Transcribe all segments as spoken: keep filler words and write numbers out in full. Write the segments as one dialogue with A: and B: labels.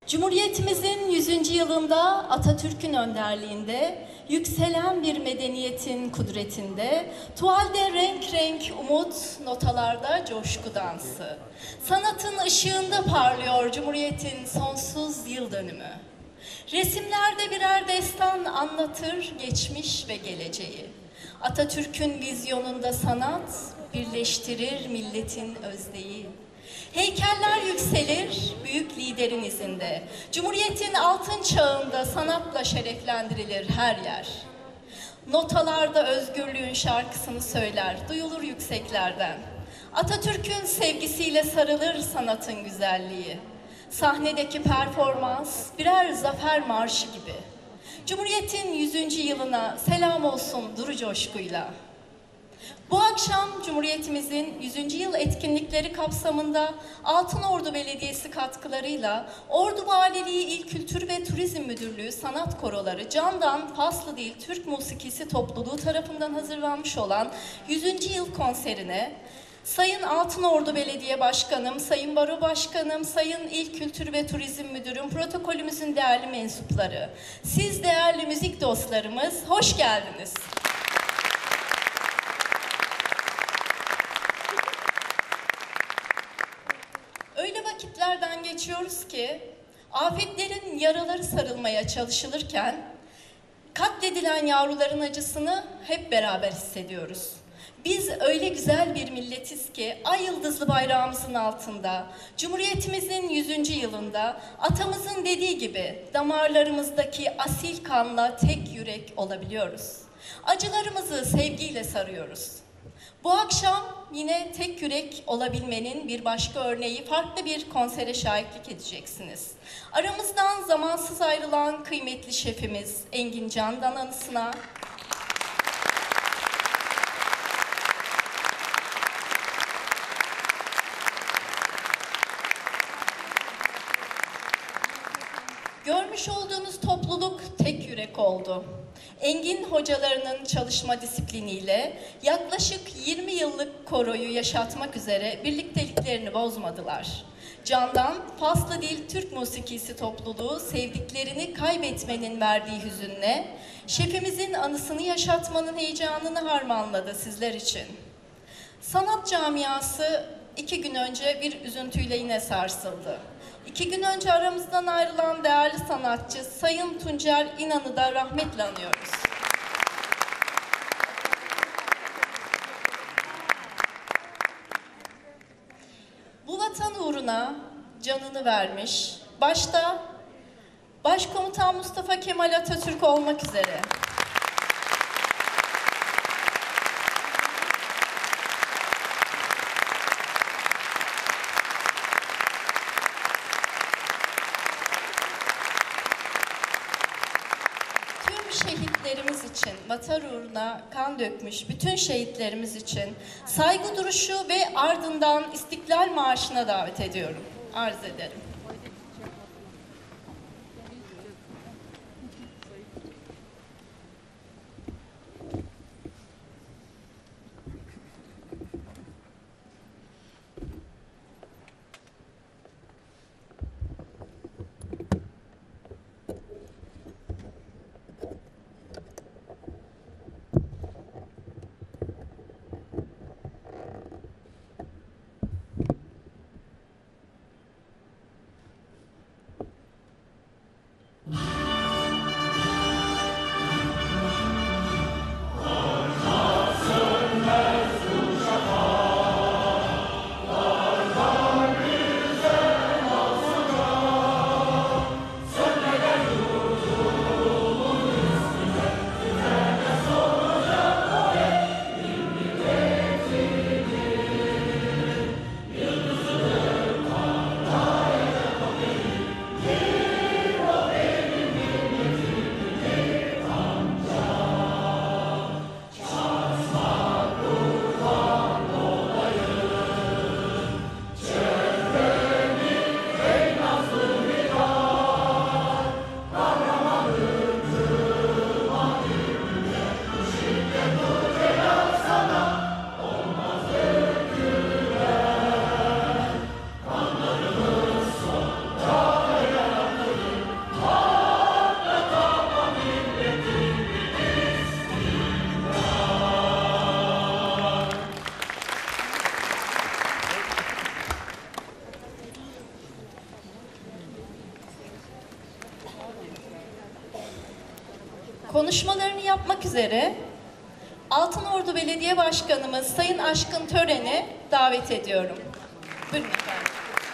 A: Cumhuriyetimizin yüzüncü yılında Atatürk'ün önderliğinde, yükselen bir medeniyetin kudretinde, tuvalde renk renk umut, notalarda coşku dansı. Sanatın ışığında parlıyor Cumhuriyet'in sonsuz yıl dönümü. Resimlerde birer destan anlatır geçmiş ve geleceği. Atatürk'ün vizyonunda sanat birleştirir milletin özdeği. Heykeller yükselir büyük liderin izinde. Cumhuriyetin altın çağında sanatla şereflendirilir her yer. Notalarda özgürlüğün şarkısını söyler, duyulur yükseklerden. Atatürk'ün sevgisiyle sarılır sanatın güzelliği. Sahnedeki performans birer zafer marşı gibi. Cumhuriyetin yüzüncü yılına selam olsun duru coşkuyla. Bu akşam Cumhuriyetimizin yüzüncü yıl etkinlikleri kapsamında Altınordu Belediyesi katkılarıyla Ordu Valiliği İl Kültür ve Turizm Müdürlüğü Sanat Koroları Candan Faslı Dil Türk Musikisi Topluluğu tarafından hazırlanmış olan yüzüncü yıl konserine Sayın Altınordu Belediye Başkanım, Sayın Baro Başkanım, Sayın İl Kültür ve Turizm Müdürüm, protokolümüzün değerli mensupları, siz değerli müzik dostlarımız, hoş geldiniz. Öyle vakitlerden geçiyoruz ki, afetlerin yaraları sarılmaya çalışılırken, katledilen yavruların acısını hep beraber hissediyoruz. Biz öyle güzel bir milletiz ki ay yıldızlı bayrağımızın altında, Cumhuriyetimizin yüzüncü yılında atamızın dediği gibi damarlarımızdaki asil kanla tek yürek olabiliyoruz. Acılarımızı sevgiyle sarıyoruz. Bu akşam yine tek yürek olabilmenin bir başka örneği, farklı bir konsere şahitlik edeceksiniz. Aramızdan zamansız ayrılan kıymetli şefimiz Engin Candan anısına, görmüş olduğunuz topluluk tek yürek oldu. Engin hocalarının çalışma disipliniyle yaklaşık yirmi yıllık koroyu yaşatmak üzere birlikteliklerini bozmadılar. Candan Faslı Dil Türk Musikisi topluluğu sevdiklerini kaybetmenin verdiği hüzünle şefimizin anısını yaşatmanın heyecanını harmanladı sizler için. Sanat camiası iki gün önce bir üzüntüyle yine sarsıldı. İki gün önce aramızdan ayrılan değerli sanatçı Sayın Tuncel İnan'ı da rahmetle anıyoruz. Bu vatan uğruna canını vermiş, başta Başkomutan Mustafa Kemal Atatürk olmak üzere şehitlerimiz için, vatan uğruna kan dökmüş bütün şehitlerimiz için saygı duruşu ve ardından İstiklal Marşı'na davet ediyorum. Arz ederim. konuşmalarını yapmak üzere Altınordu Belediye Başkanımız Sayın Aşkın Tören'i davet ediyorum. Buyurun efendim.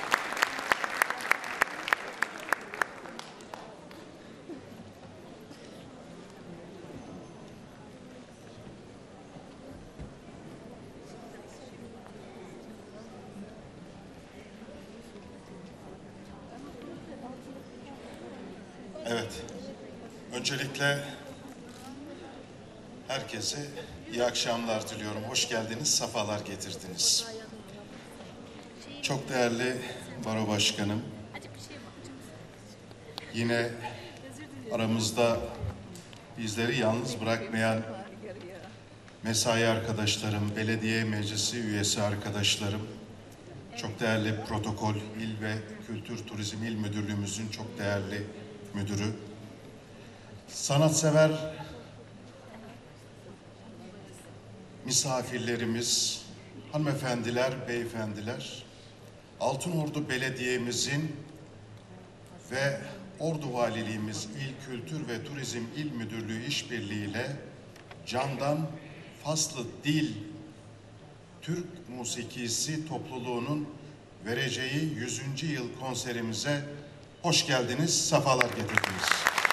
B: Evet, öncelikle herkese iyi akşamlar diliyorum. Hoş geldiniz, sefalar getirdiniz. Çok değerli Baro Başkanım, yine aramızda bizleri yalnız bırakmayan mesai arkadaşlarım, belediye meclisi üyesi arkadaşlarım, çok değerli protokol il ve kültür turizm il müdürlüğümüzün çok değerli müdürü, sanatsever misafirlerimiz, hanımefendiler, beyefendiler, Altınordu Belediye'mizin ve Ordu Valiliğimiz İl Kültür ve Turizm İl Müdürlüğü işbirliğiyle Candan Faslı Dil Türk Musikisi topluluğunun vereceği yüzüncü yıl konserimize hoş geldiniz, sefalar getirdiniz.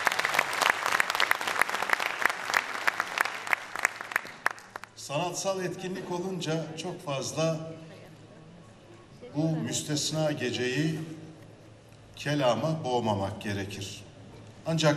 B: Sanatsal etkinlik olunca çok fazla bu müstesna geceyi kelama boğmamak gerekir. Ancak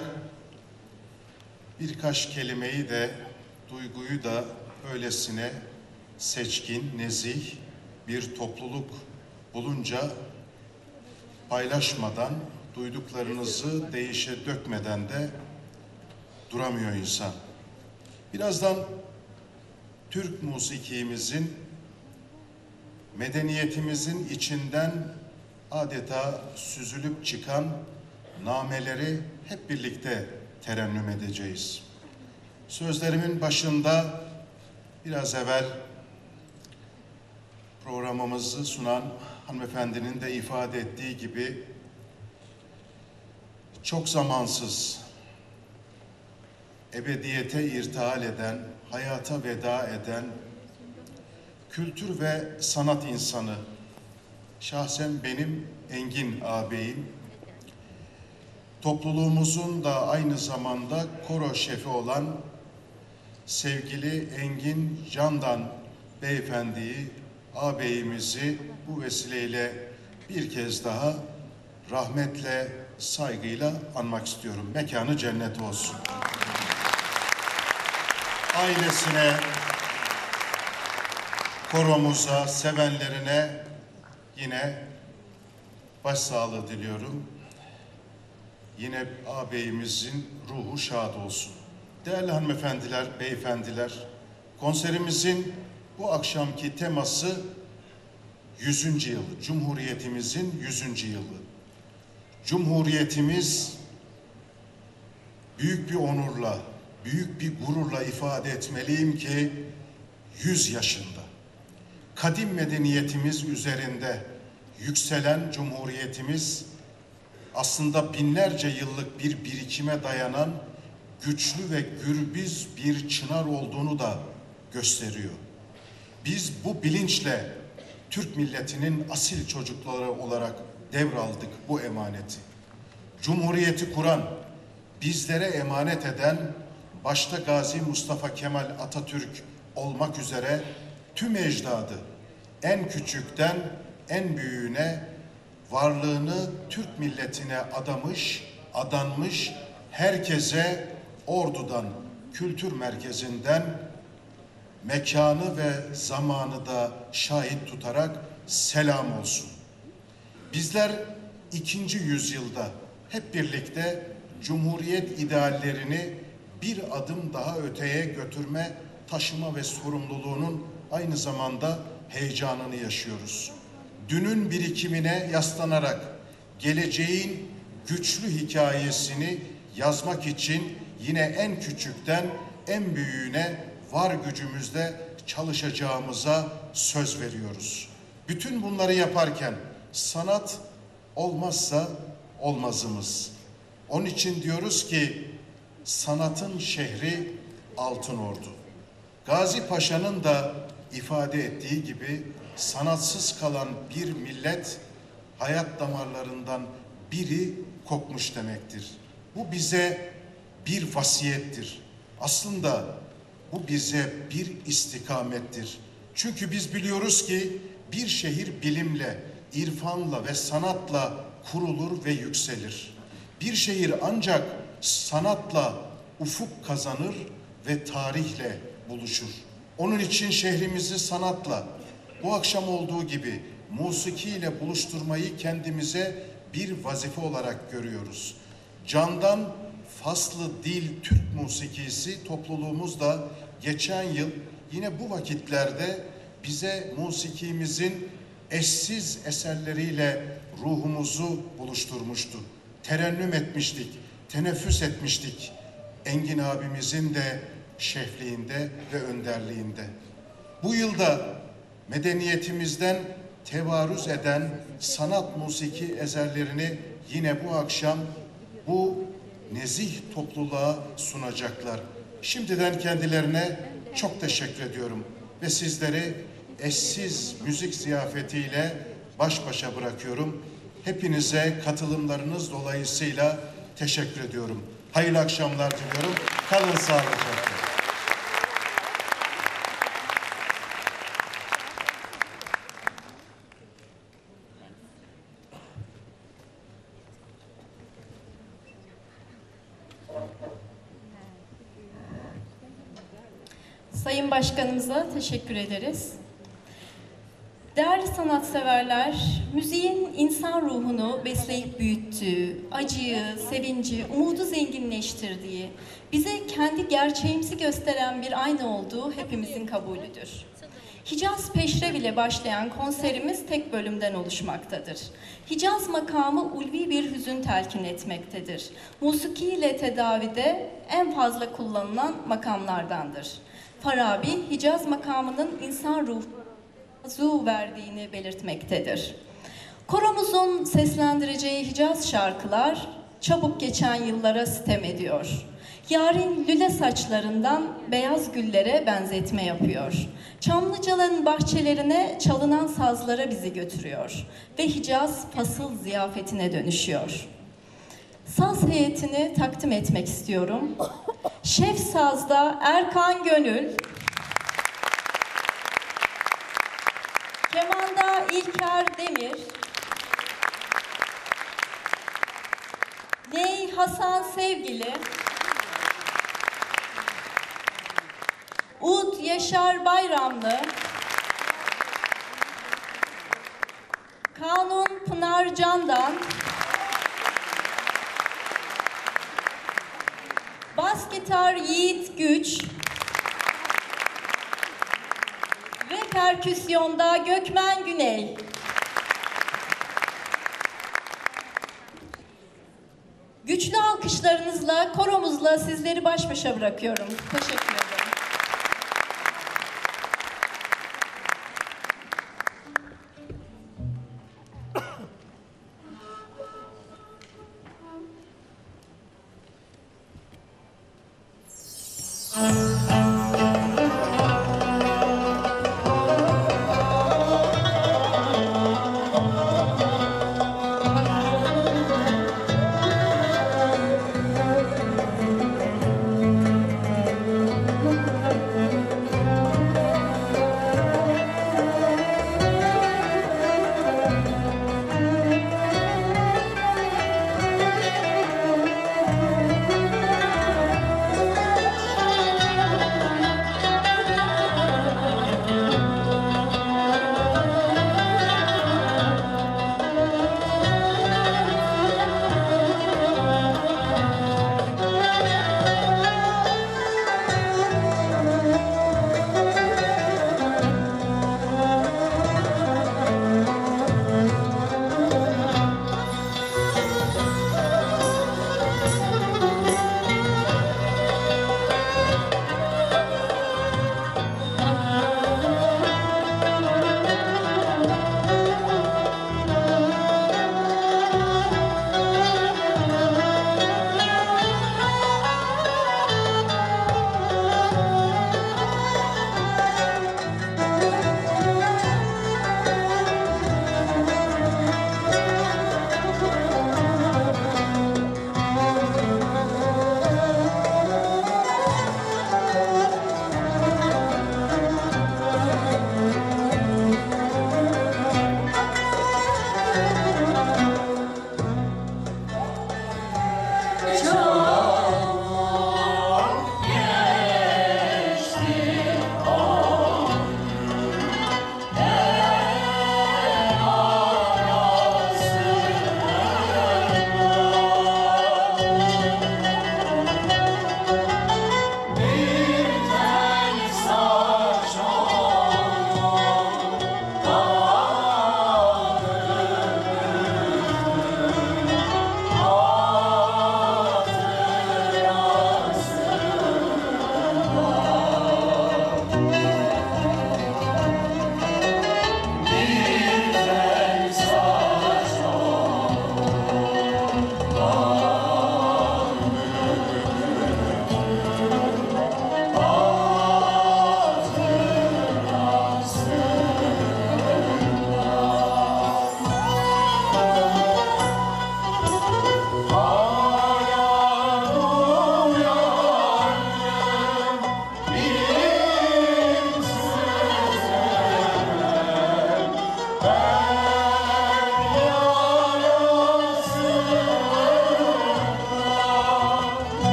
B: birkaç kelimeyi de, duyguyu da öylesine seçkin, nezih bir topluluk bulunca paylaşmadan, duyduklarınızı değişe dökmeden de duramıyor insan. Birazdan Türk musikimizin, medeniyetimizin içinden adeta süzülüp çıkan nameleri hep birlikte terennüm edeceğiz. Sözlerimin başında biraz evvel programımızı sunan hanımefendinin de ifade ettiği gibi çok zamansız, ebediyete irtihal eden, hayata veda eden kültür ve sanat insanı, şahsen benim Engin ağabeyim, topluluğumuzun da aynı zamanda koro şefi olan sevgili Engin Candan beyefendiyi, ağabeyimizi bu vesileyle bir kez daha rahmetle, saygıyla anmak istiyorum. Mekanı cennet olsun. Ailesine, koromuza, sevenlerine yine başsağlığı diliyorum. Yine ağabeyimizin ruhu şad olsun. Değerli hanımefendiler, beyefendiler, konserimizin bu akşamki teması yüzüncü yıl, Cumhuriyetimizin yüzüncü yılı. Cumhuriyetimiz büyük bir onurla, büyük bir gururla ifade etmeliyim ki yüz yaşında. Kadim medeniyetimiz üzerinde yükselen Cumhuriyetimiz aslında binlerce yıllık bir birikime dayanan güçlü ve gürbüz bir çınar olduğunu da gösteriyor. Biz bu bilinçle Türk milletinin asil çocukları olarak devraldık bu emaneti. Cumhuriyeti kuran, bizlere emanet eden, başta Gazi Mustafa Kemal Atatürk olmak üzere tüm ecdadı, en küçükten en büyüğüne varlığını Türk milletine adamış, adanmış, herkese Ordu'dan, kültür merkezinden mekanı ve zamanı da şahit tutarak selam olsun. Bizler ikinci yüzyılda hep birlikte Cumhuriyet ideallerini bir adım daha öteye götürme, taşıma ve sorumluluğunun aynı zamanda heyecanını yaşıyoruz. Dünün birikimine yaslanarak geleceğin güçlü hikayesini yazmak için yine en küçükten en büyüğüne var gücümüzle çalışacağımıza söz veriyoruz. Bütün bunları yaparken sanat olmazsa olmazımız. Onun için diyoruz ki sanatın şehri Altınordu. Gazi Paşa'nın da ifade ettiği gibi sanatsız kalan bir millet hayat damarlarından biri kopmuş demektir. Bu bize bir vasiyettir. Aslında bu bize bir istikamettir. Çünkü biz biliyoruz ki bir şehir bilimle, irfanla ve sanatla kurulur ve yükselir. Bir şehir ancak sanatla ufuk kazanır ve tarihle buluşur. Onun için şehrimizi sanatla, bu akşam olduğu gibi musikiyle buluşturmayı kendimize bir vazife olarak görüyoruz. Candan Faslı Dil Türk Musikisi topluluğumuz da geçen yıl yine bu vakitlerde bize musikimizin eşsiz eserleriyle ruhumuzu buluşturmuştu. Terennüm etmiştik, teneffüs etmiştik. Engin abimizin de şefliğinde ve önderliğinde. Bu yılda medeniyetimizden tevarüz eden sanat musiki eserlerini yine bu akşam bu nezih topluluğa sunacaklar. Şimdiden kendilerine çok teşekkür ediyorum ve sizleri eşsiz müzik ziyafetiyle baş başa bırakıyorum. Hepinize katılımlarınız dolayısıyla teşekkür ediyorum. Hayırlı akşamlar diliyorum. Kalın sağlıcakla.
A: Sayın Başkanımıza teşekkür ederiz. Değerli sanatseverler, müziğin insan ruhunu besleyip büyüttüğü, acıyı, sevinci, umudu zenginleştirdiği, bize kendi gerçeğimizi gösteren bir ayna olduğu hepimizin kabulüdür. Hicaz Peşrev ile başlayan konserimiz tek bölümden oluşmaktadır. Hicaz makamı ulvi bir hüzün telkin etmektedir. Musiki ile tedavide en fazla kullanılan makamlardandır. Farabi, Hicaz makamının insan ruhu verdiğini belirtmektedir. Koromuzun seslendireceği Hicaz şarkılar çabuk geçen yıllara sitem ediyor. Yarın lüle saçlarından beyaz güllere benzetme yapıyor. Çamlıcaların bahçelerine çalınan sazlara bizi götürüyor ve Hicaz fasıl ziyafetine dönüşüyor. Saz heyetini takdim etmek istiyorum. Şef sazda Erkan Gönül, kemanda İlker Demir, ney Hasan Sevgili, ud Yaşar Bayramlı, kanun Pınar Candan, bas gitar Yiğit Güç ve perküsyonda Gökmen Güney. Güçlü alkışlarınızla, koromuzla sizleri baş başa bırakıyorum. Teşekkür ederim.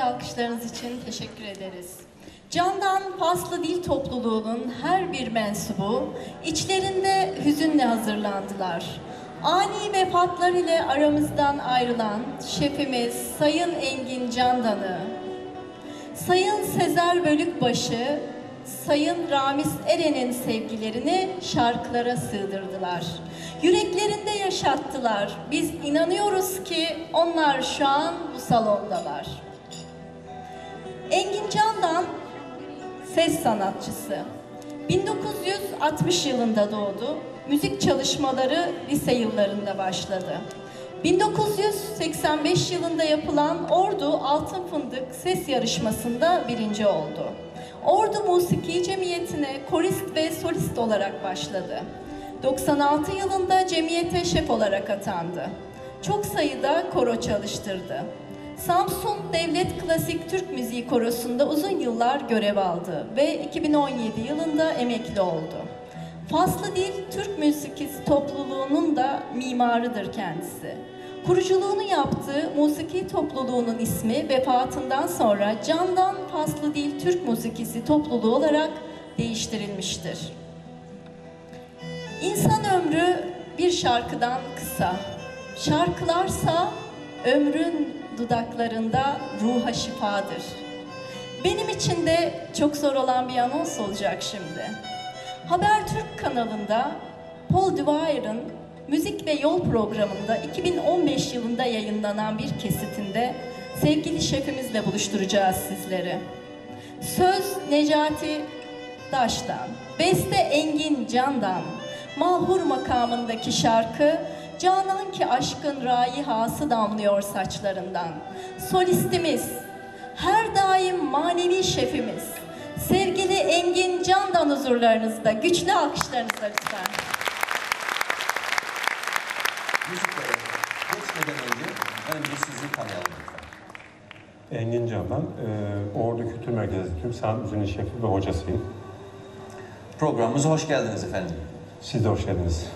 A: alkışlarınız için teşekkür ederiz. Candan Faslı Dil Topluluğu'nun her bir mensubu içlerinde hüzünle hazırlandılar. Ani vefatlar ile aramızdan ayrılan şefimiz Sayın Engin Candan'ı, Sayın Sezer Bölükbaşı, Sayın Ramiz Eren'in sevgilerini şarkılara sığdırdılar. Yüreklerinde yaşattılar. Biz inanıyoruz ki onlar şu an bu salondalar. Engin Candan ses sanatçısı. bin dokuz yüz altmış yılında doğdu. Müzik çalışmaları lise yıllarında başladı. bin dokuz yüz seksen beş yılında yapılan Ordu Altın Fındık Ses Yarışması'nda birinci oldu. Ordu Musiki Cemiyeti'ne korist ve solist olarak başladı. doksan altı yılında cemiyete şef olarak atandı. Çok sayıda koro çalıştırdı. Samsun Devlet Klasik Türk Müziği Korosu'nda uzun yıllar görev aldı ve iki bin on yedi yılında emekli oldu. Faslı Dil Türk Müzikisi topluluğunun da mimarıdır kendisi. Kuruculuğunu yaptığı musiki topluluğunun ismi vefatından sonra Candan Faslı Dil Türk Müzikisi topluluğu olarak değiştirilmiştir. İnsan ömrü bir şarkıdan kısa. Şarkılarsa ömrün dudaklarında ruha şifadır. Benim için de çok zor olan bir anons olacak şimdi. Habertürk kanalında Paul Duvair'ın Müzik ve Yol programında iki bin on beş yılında yayınlanan bir kesitinde sevgili şefimizle buluşturacağız sizleri. Söz Necati Daş'tan, beste Engin Candan, Mahur makamındaki şarkı Canan ki aşkın raihası damlıyor saçlarından. Solistimiz, her daim manevi şefimiz, sevgili Engin Candan huzurlarınızda. Güçlü alkışlarınızla lütfen.
C: Müziklere geçmeden önce önce sizi tanıyalım lütfen.
D: Engin Candan, e, Ordu Kültür Merkezi Tüm Sanat Müziği'nin şefi ve hocasıyım.
C: Programımıza hoş geldiniz efendim.
D: Siz de hoş geldiniz.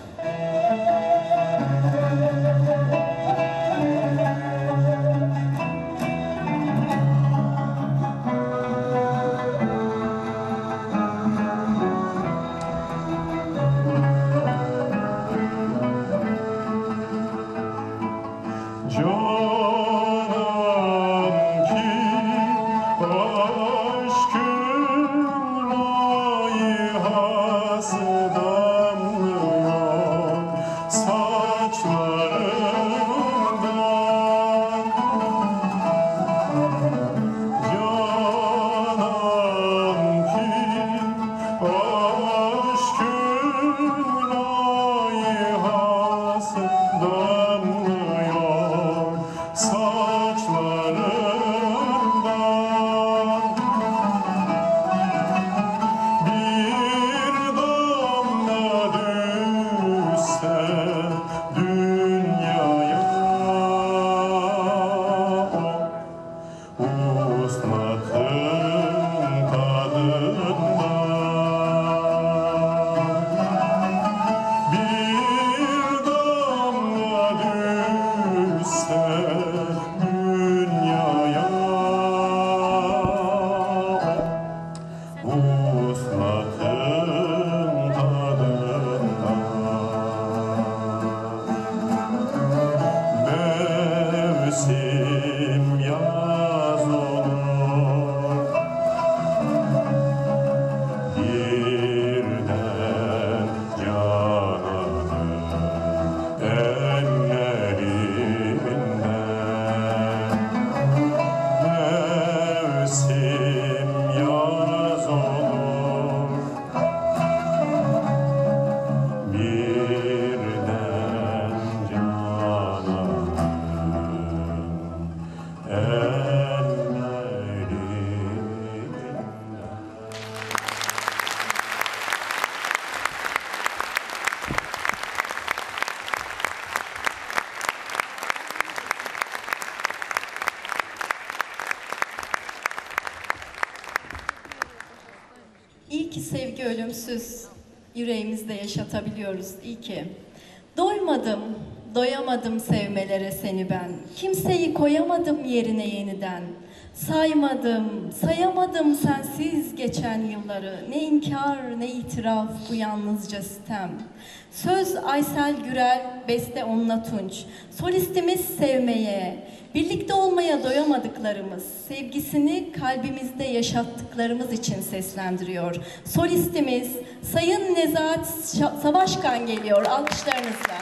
A: İyi ki sevgi ölümsüz, yüreğimizde yaşatabiliyoruz, iyi ki. Doymadım, doyamadım sevmelere seni ben, kimseyi koyamadım yerine yeniden. Saymadım, sayamadım sensiz geçen yılları. Ne inkar, ne itiraf, bu yalnızca sitem. Söz Aysel Gürel, beste Onna Tunç. Solistimiz sevmeye, birlikte olmaya doyamadıklarımız, sevgisini kalbimizde yaşattıklarımız için seslendiriyor. Solistimiz Sayın Nezahat Savaşkan geliyor alkışlarınızla.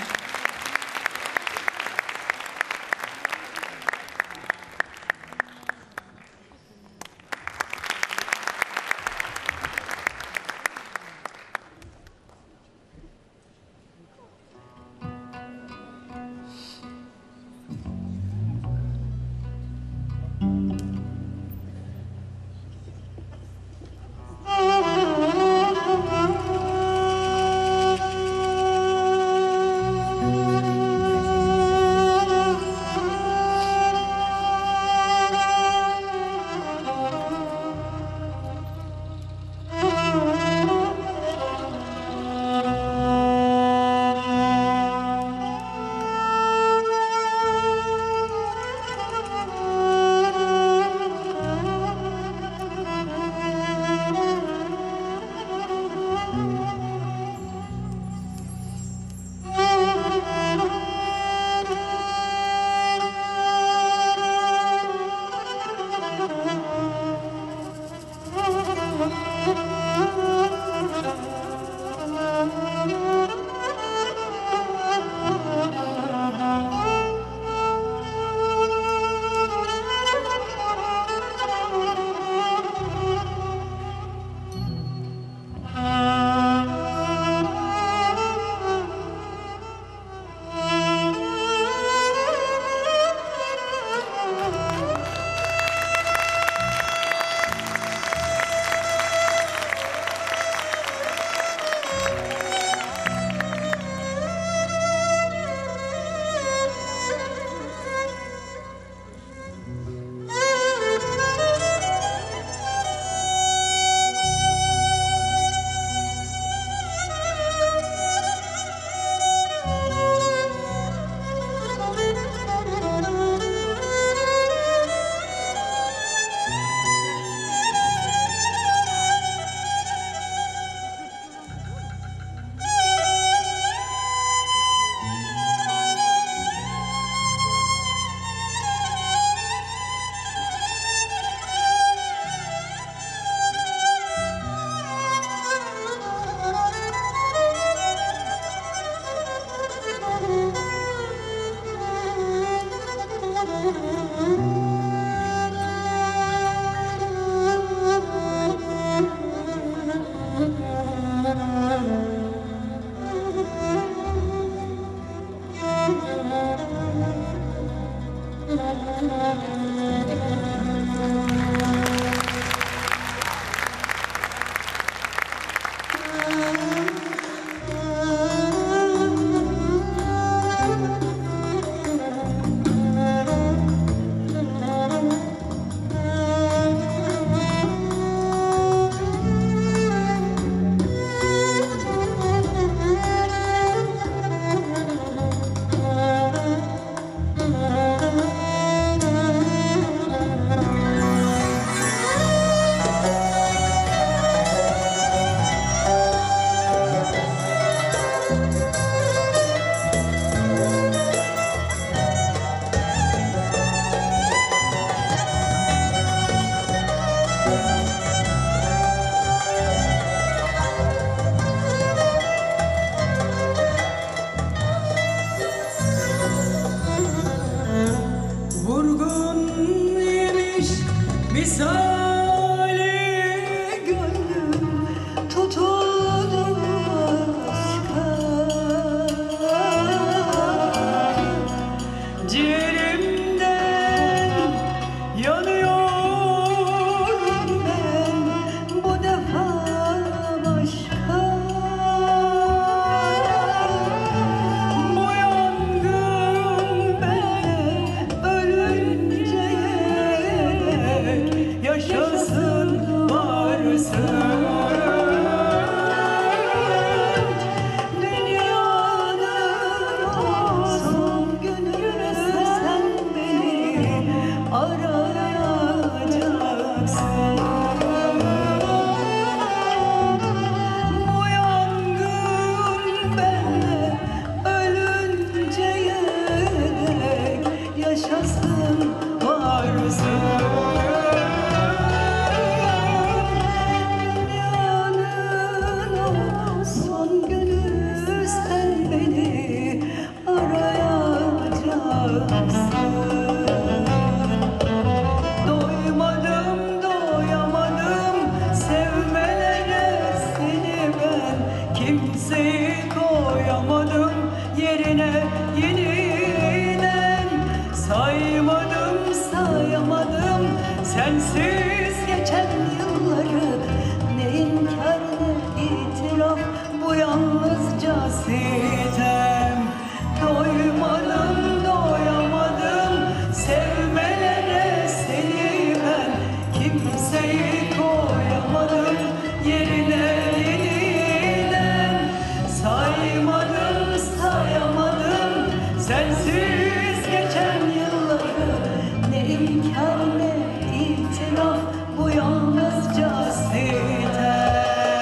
E: Doymadım, doyamadım sevmelere seni ben. Kimseyi koyamadım yerine yeniden. Saymadım, sayamadım sensiz geçen yılları. Ne inkar ne itiraf, bu yalnızca sitem. Doymadım, doyamadım sevmelere seni ben. Kimseyi koyamadım yerine yeniden. Saymadım, sayamadım sensiz geçen yılları. Ne inkar ne itiraf, bu yalnızca sitem.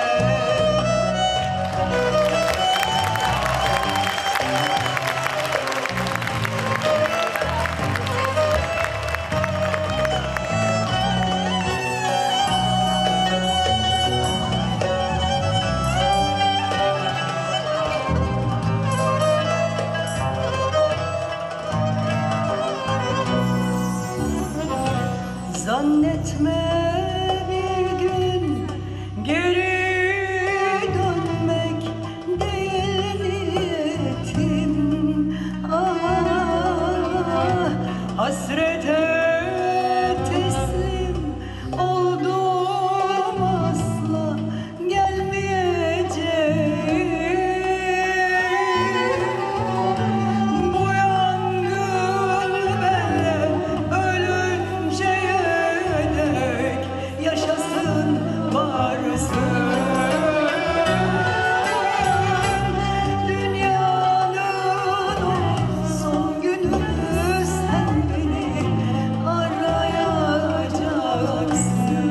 E: Zannetme bir gün geri dönmek değil niyetim. Ah, hasrete teslim oldum, asla gelmeyeceğim. Bu yangın benle ölünceye dek yaşasın varsın. Dünyanın o son günü sen beni arayacaksın.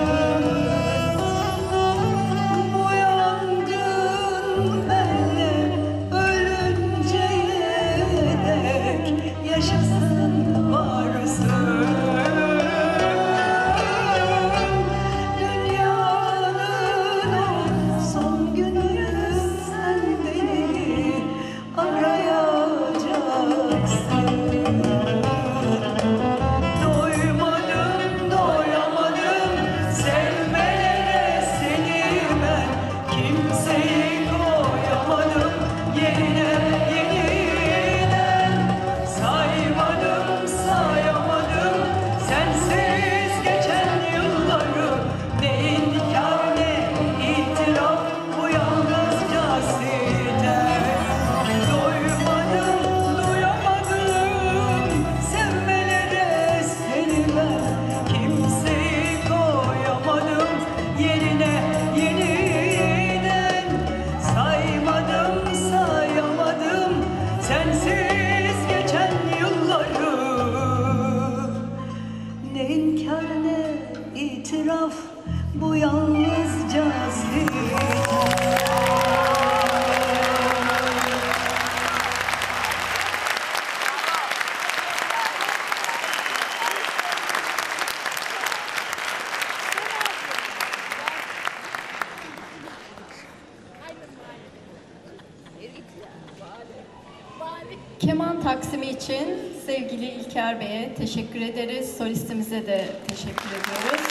E: Bu yangın benle ölünceye dek yaşasın varsın. Dünyanın o son günü sen beni arayacaksın. Doymadım, doyamadım sevmelere seni ben. Kimseyi koyamadım yerine yeniden. Saymadım, sayamadım sensiz geçen yılları. Ne inkar ne itiraf, bu yalnızca sitem. Doymadım, duyamadım sevmelere seni ben. Kimseyi koyamadım yerine yeniden. Saymadım, sayamadım sensiz geçen yılları. Ne inkar ne itiraf, bu yalnızca sitem.
A: Keman taksimi için sevgili İlker Bey'e teşekkür ederiz. Solistimize de teşekkür ediyoruz.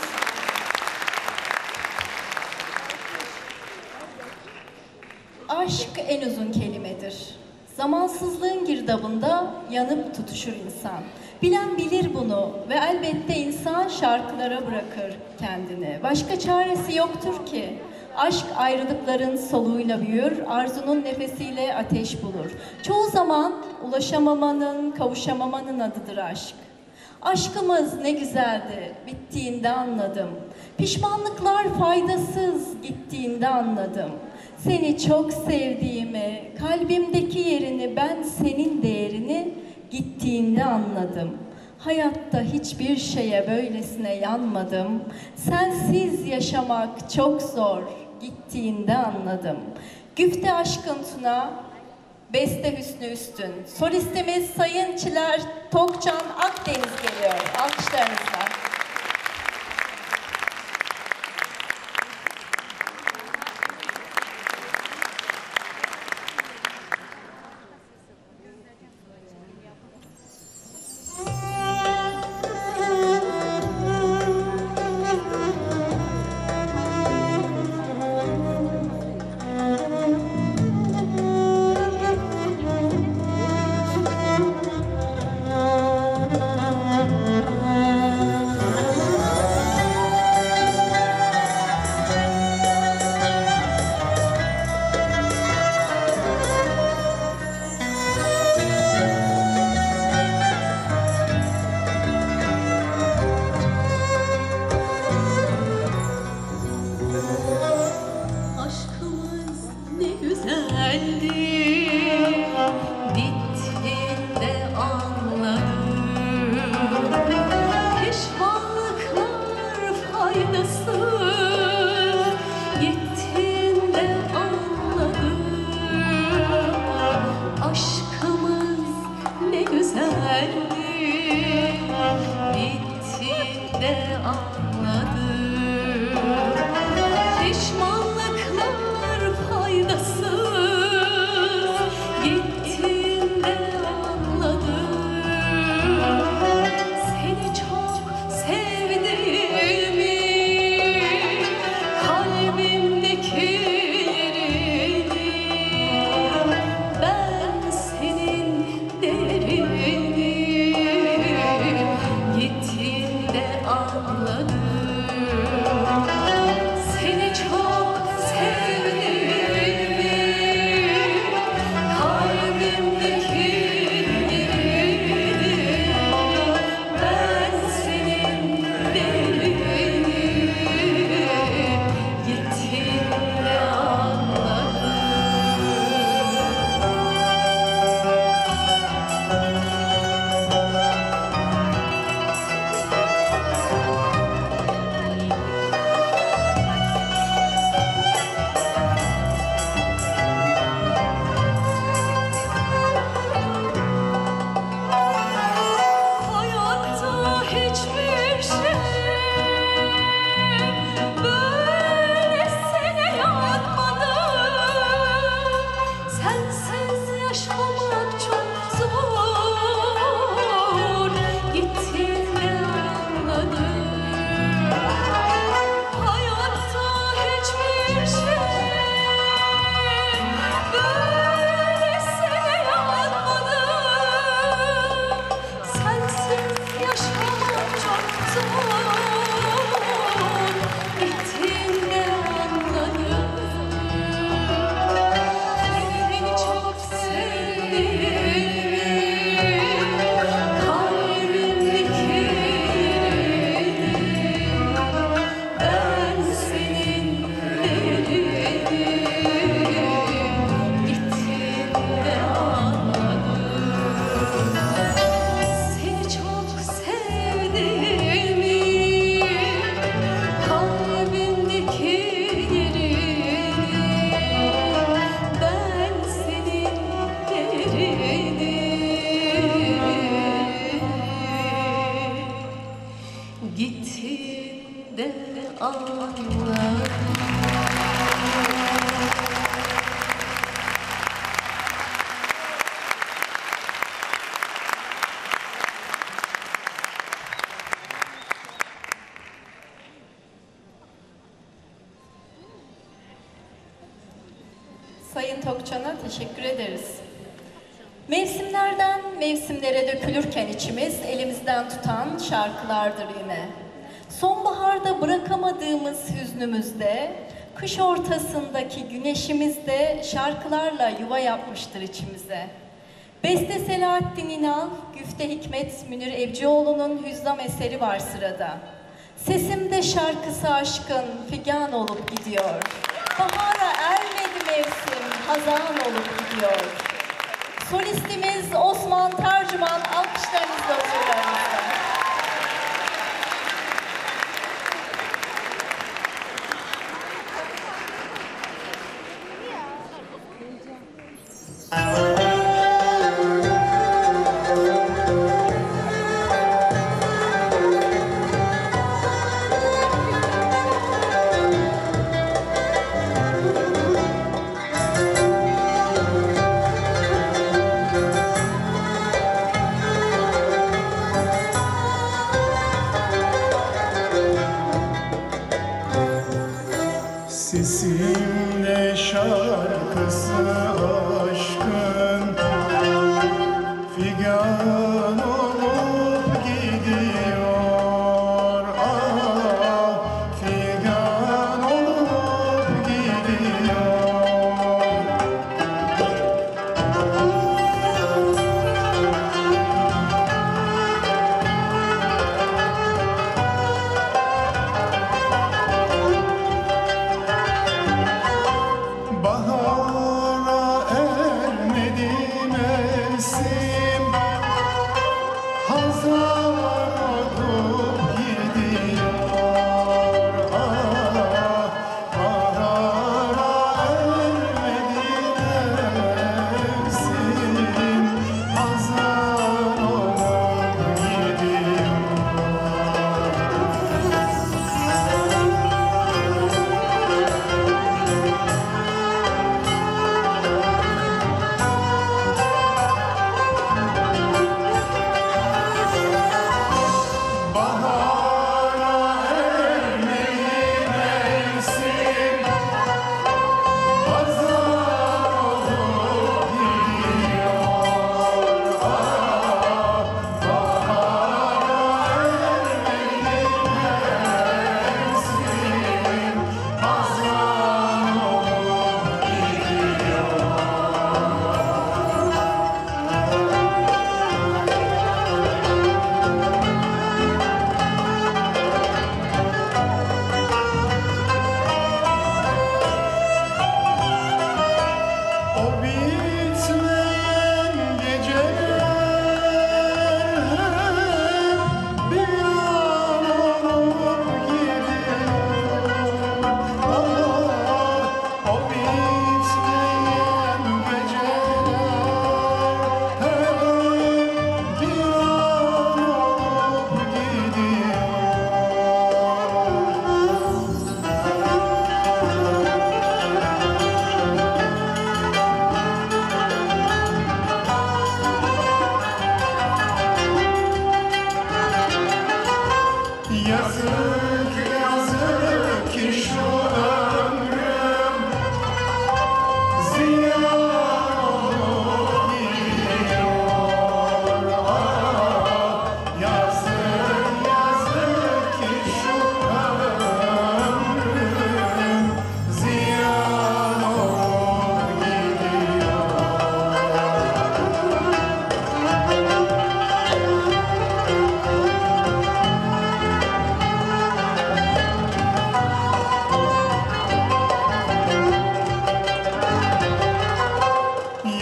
A: Aşk en uzun kelimedir. Zamansızlığın girdabında yanıp tutuşur insan. Bilen bilir bunu ve elbette insan şarkılara bırakır kendini. Başka çaresi yoktur ki. Aşk ayrılıkların soluğuyla büyür, arzunun nefesiyle ateş bulur. Çoğu zaman ulaşamamanın, kavuşamamanın adıdır aşk. Aşkımız ne güzeldi, bittiğinde anladım. Pişmanlıklar faydasız, gittiğinde anladım. Seni çok sevdiğimi, kalbimdeki yerini, ben senin değerini gittiğinde anladım. Hayatta hiçbir şeye böylesine yanmadım. Sensiz yaşamak çok zor, gittiğinde anladım. Güfte aşkın Tuna, beste Hüsnü Üstün. Solistimiz Sayın Çiler Tokcan Akdeniz geliyor. Alkışlarınızla.
E: güzeldi. Bittiğinde anladım, pişmanlıklar faydasız. Gittiğinde anladım, aşkımız ne güzeldi. Bittiğinde anladım, pişmanlıklar faydasız. Gittiğinde anladım, seni çok sevdiğimi, kalbimdeki yerini, ben senin değerini. Gittiğinde anladım, seni çok sevdiğimi, kalbimdeki yerini, ben senin değerini. Gittiğinde anladım. Hayatta hiçbir şey böylesine yanmadı. Sensiz yaşamak çok zor. Gittiğinde anladım, hayatta hiçbir şey böylesine yanmadı. Sensiz yaşamak çok zor. Gittiğinde anladım, seni çok sevdiğimi, kalbimdeki yerini, ben senin değerini. Gittiğinde anladım, seni çok sevdiğimi, kalbimdeki yerini, ben senin değerini. Gittiğinde anladım.
A: Sayın Tokçan'a teşekkür ederiz. Mevsimlerden mevsimlere dökülürken içimiz elimizden tutan şarkılardır yine. Sonbaharda bırakamadığımız hüznümüzde, kış ortasındaki güneşimizde şarkılarla yuva yapmıştır içimize. Beste Selahattin İnal, güfte Hikmet Münir Evcioğlu'nun hüzzam eseri var sırada. Sesimde şarkısı aşkın figan olup gidiyor. Bahara ermedi mevsim, hazan olup gidiyor. Solistimiz Osman Tercüman alkışlarınızla huzurlarınızda.
F: Sesimde şarkısı aşkın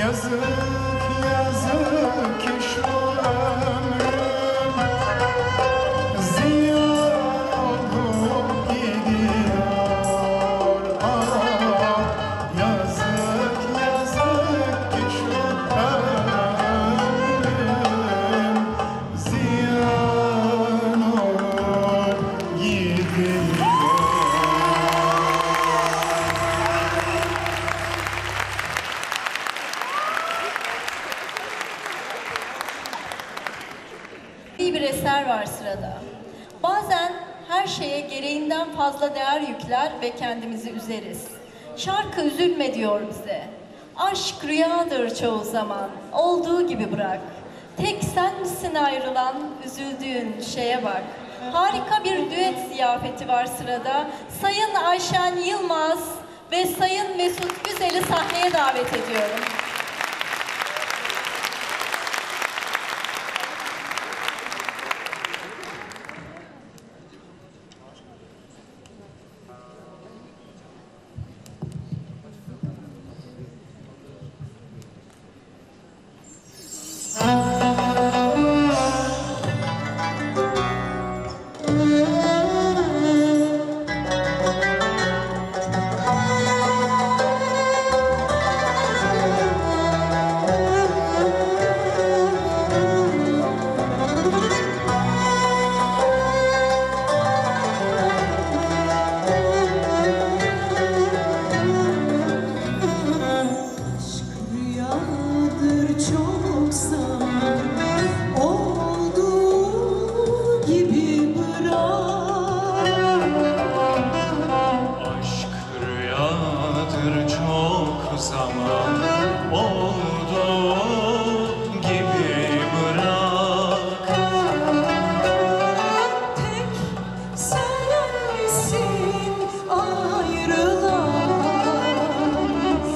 F: yazık yazık ki şu ömrüm ziyan olup gidiyor. Ah, yazık yazık ki şu ömrüm ziyan olup gidiyor.
A: İyi bir eser var sırada. Bazen her şeye gereğinden fazla değer yükler ve kendimizi üzeriz. Şarkı üzülme diyor bize. Aşk rüyadır çoğu zaman, olduğu gibi bırak. Tek sen misin ayrılan, üzüldüğün şeye bak. Harika bir düet ziyafeti var sırada. Sayın Ayşen Yılmaz ve Sayın Mesut Güzel'i sahneye davet ediyorum.
E: Rüyadır çok zaman, olduğu gibi bırak.
F: Aşk rüyadır çok zaman, olduğu gibi bırak.
E: Tek sen misin ayrılan,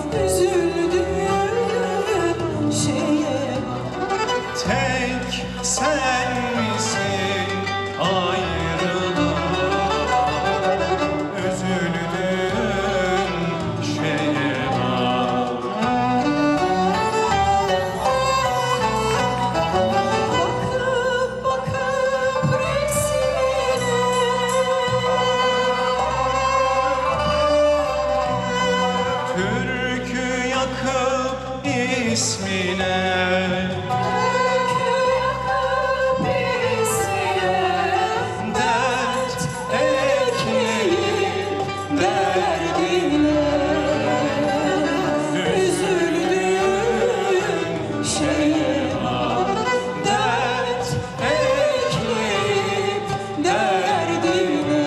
E: üzüldüğüm şeye bak.
F: Tek sen misin ayrılan, üzüldüğüm şeye bak.
E: Bakıp bakıp resmine,
F: Türkü yakıp ismine,
E: yakıp ismine,
F: dert ekleyip
E: derdine, üzüldüğüm şeye bak.
F: dert
E: Ekleyip derdine,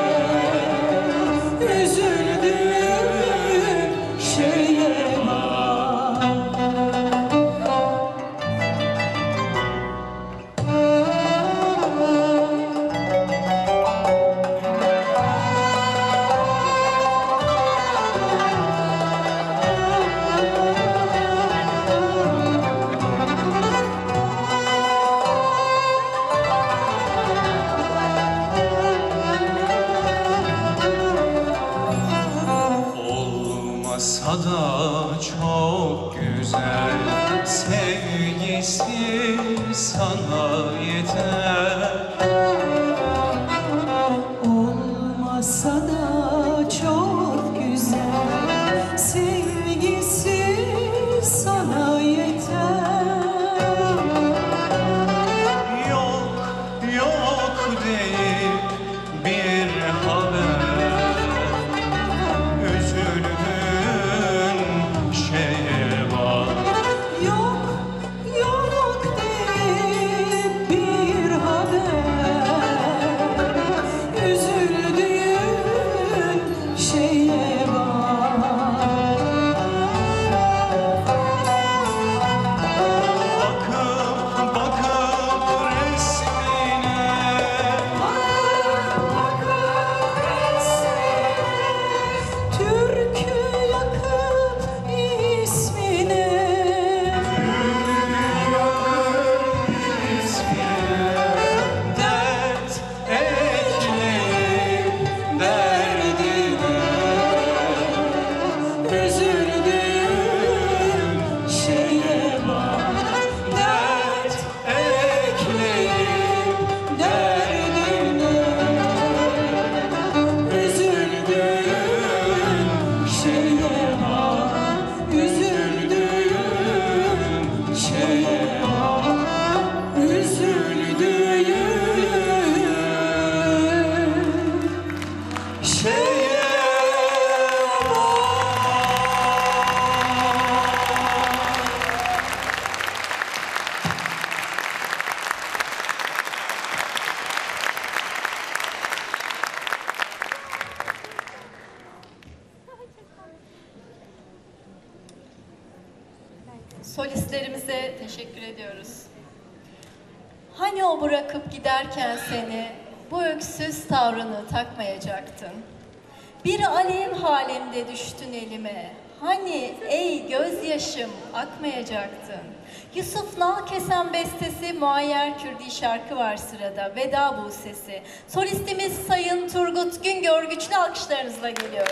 E: üzüldüğüm şeye bak.
F: olmasa da çok güzel, sevgisi sana yeter.
E: Olmasa da çok güzel, sevgisi sana yeter.
F: Yok yok deyip bir haber, üzüldüğün şeye bak.
E: Yok yok deyip bir haber,
A: Solistlerimize teşekkür ediyoruz. Hani o bırakıp giderken seni bu öksüz tavrını takmayacaktın? Bir alev halinde düştün elime. Hani ey gözyaşım akmayacaktın? Yusuf Nalkesen bestesi Muayyer Kürdi şarkı var sırada. Veda bu sesi. Solistimiz Sayın Turgut Güngör güçlü alkışlarınızla geliyor.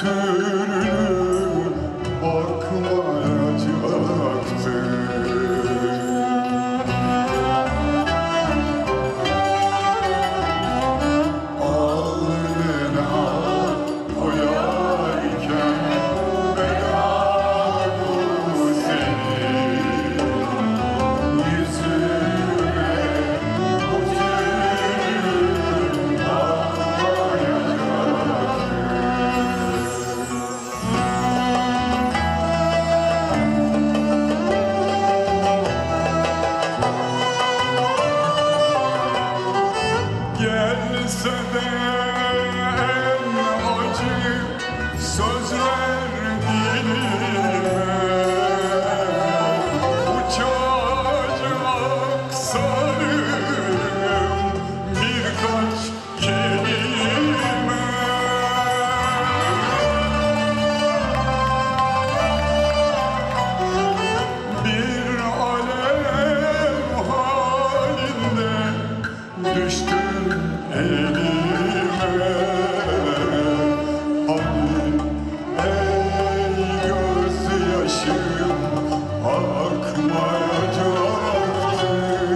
G: türlü bakmayacaktı. Alnına koyarken bela bu senin yüzüne bu türlü gelse de en acı sözler dilime uçacak sanırım birkaç kelime. Bir alev halinde düştün elime. Hani ey gözyaşım akmayacaktı.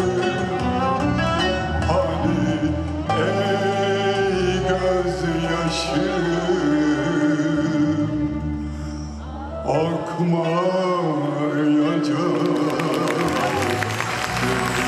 G: Hani ey gözyaşım akmayacaktı.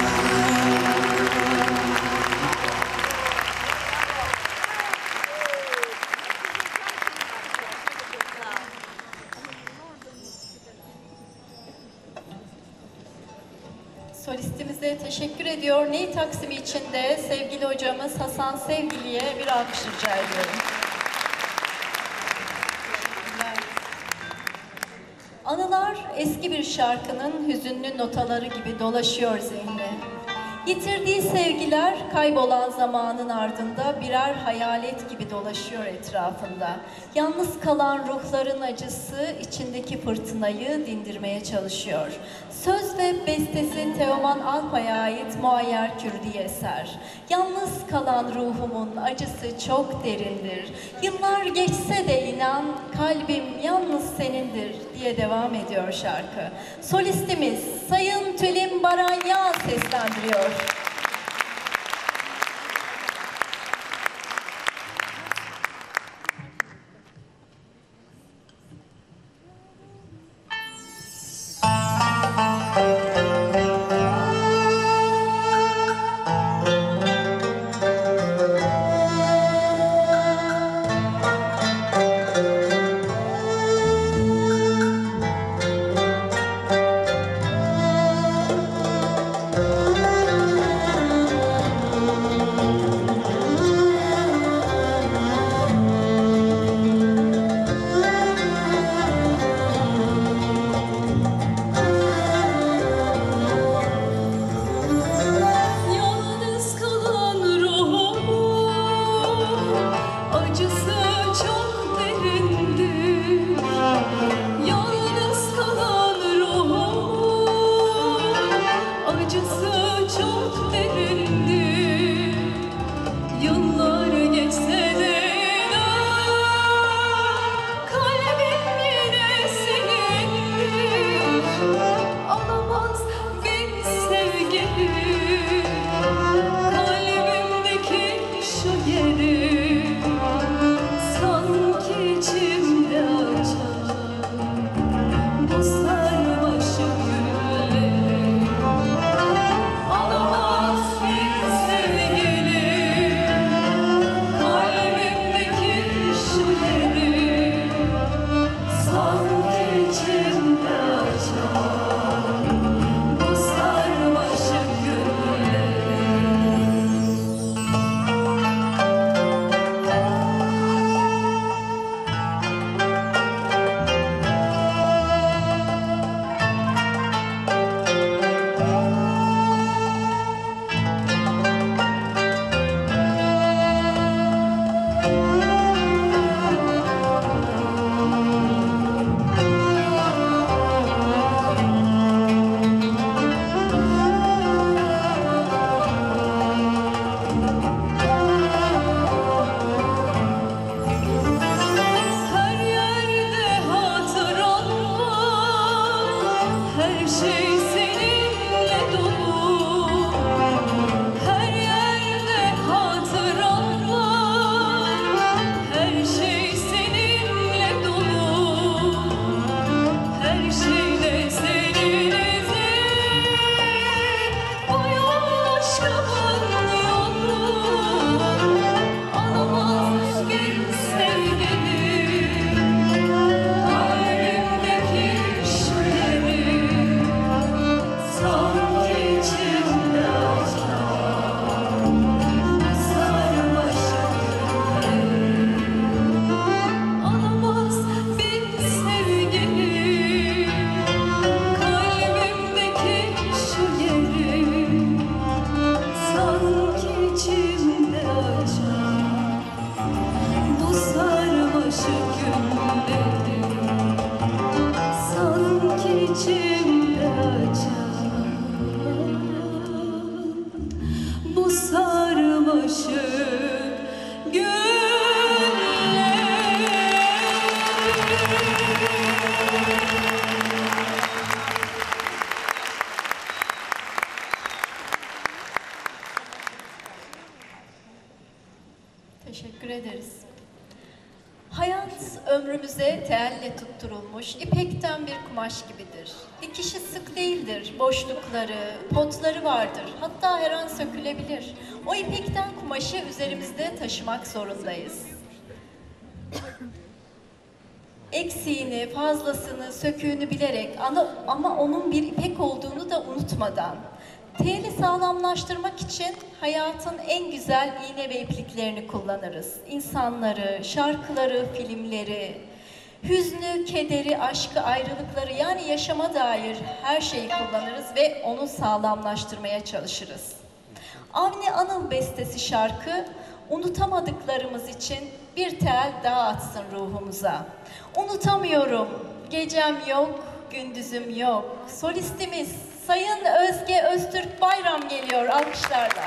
A: Solistimize teşekkür ediyor. Ney Taksimi için de sevgili hocamız Hasan Sevgili'ye bir alkış rica ediyorum. Anılar eski bir şarkının hüzünlü notaları gibi dolaşıyor zihni. Yitirdiği sevgiler kaybolan zamanın ardında birer hayalet gibi dolaşıyor etrafında. Yalnız kalan ruhların acısı içindeki fırtınayı dindirmeye çalışıyor. Söz ve bestesi Teoman Alpay'a ait Muayyer Kürdi eser. Yalnız kalan ruhumun acısı çok derindir. Yıllar geçse de inan kalbim yalnız senindir diye devam ediyor şarkı. Solistimiz Sayın Tülin Baranya seslendiriyor.
E: günleri sanki içimde açan bu sarmaşık
A: Teşekkür ederiz. Hayat ömrümüze telle tutturulmuş ipekten bir kumaş gibidir. Dikişi sık değildir, boşlukları, potları vardır. Hatta her an sökülebilir. O ipekten kumaşı üzerimizde taşımak zorundayız. Eksiğini, fazlasını, söküğünü bilerek ama onun bir ipek olduğunu da unutmadan, teli sağlamlaştırmak için hayatın en güzel iğne ve ipliklerini kullanırız. İnsanları, şarkıları, filmleri, hüznü, kederi, aşkı, ayrılıkları yani yaşama dair her şeyi kullanırız ve onu sağlamlaştırmaya çalışırız. Avni Anıl bestesi şarkı, unutamadıklarımız için bir tel daha atsın ruhumuza. Unutamıyorum, gecem yok, gündüzüm yok. Solistimiz Sayın Özge Öztürk Bayram geliyor alkışlarla.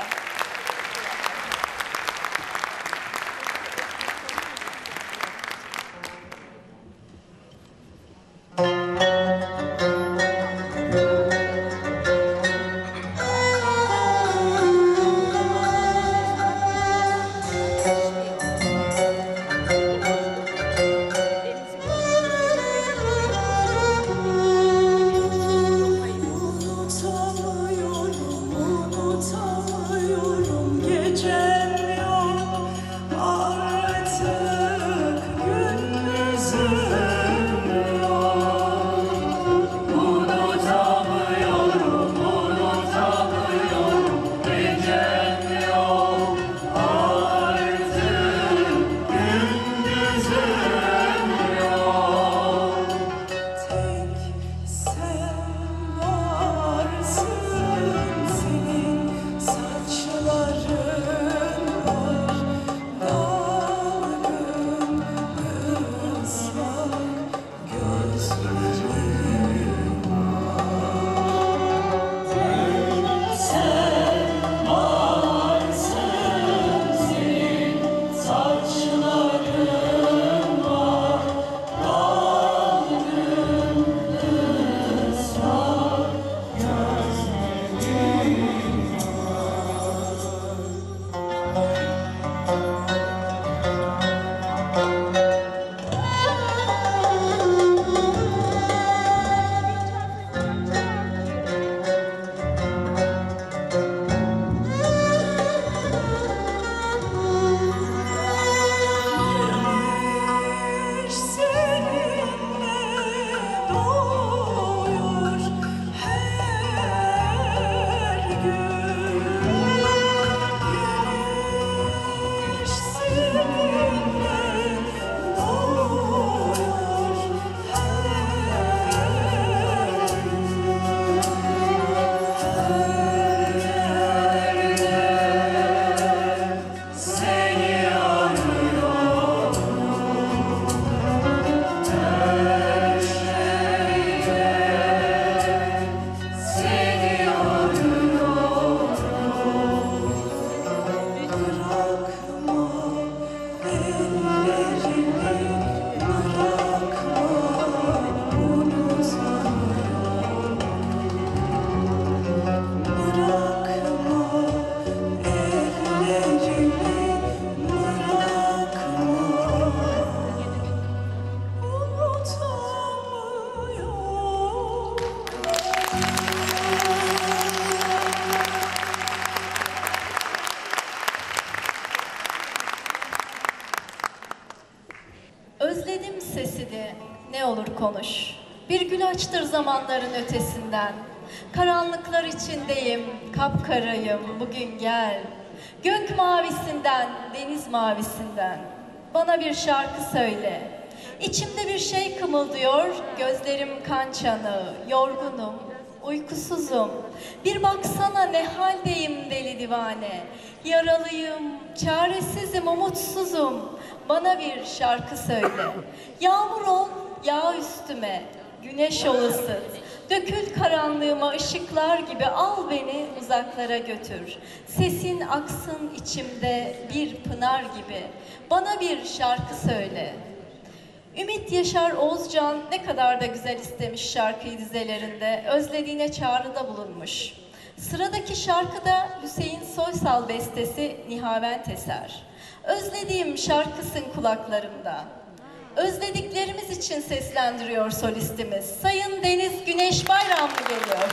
A: Özledim sesini, ne olur konuş. Bir gül açtır zamanların ötesinden. Karanlıklar içindeyim, kapkarayım, bugün gel. Gök mavisinden, deniz mavisinden. Bana bir şarkı söyle. İçimde bir şey kımıldıyor, gözlerim kan çanı, yorgunum, uykusuzum. Bir baksana ne haldeyim deli divane. Yaralıyım, çaresizim, umutsuzum. bana bir şarkı söyle. Yağmur ol, yağ üstüme, güneş ol ısıt. Dökül karanlığıma ışıklar gibi al beni uzaklara götür. Sesin aksın içimde bir pınar gibi. Bana bir şarkı söyle. Ümit Yaşar Oğuzcan ne kadar da güzel istemiş şarkıyı dizelerinde. Özlediğine çağrıda bulunmuş. Sıradaki şarkıda Hüseyin Soysal bestesi Nihavent eser. Özlediğim şarkısın kulaklarımda. Özlediklerimiz için seslendiriyor solistimiz. Sayın Deniz Güneş Bayramlı geliyor.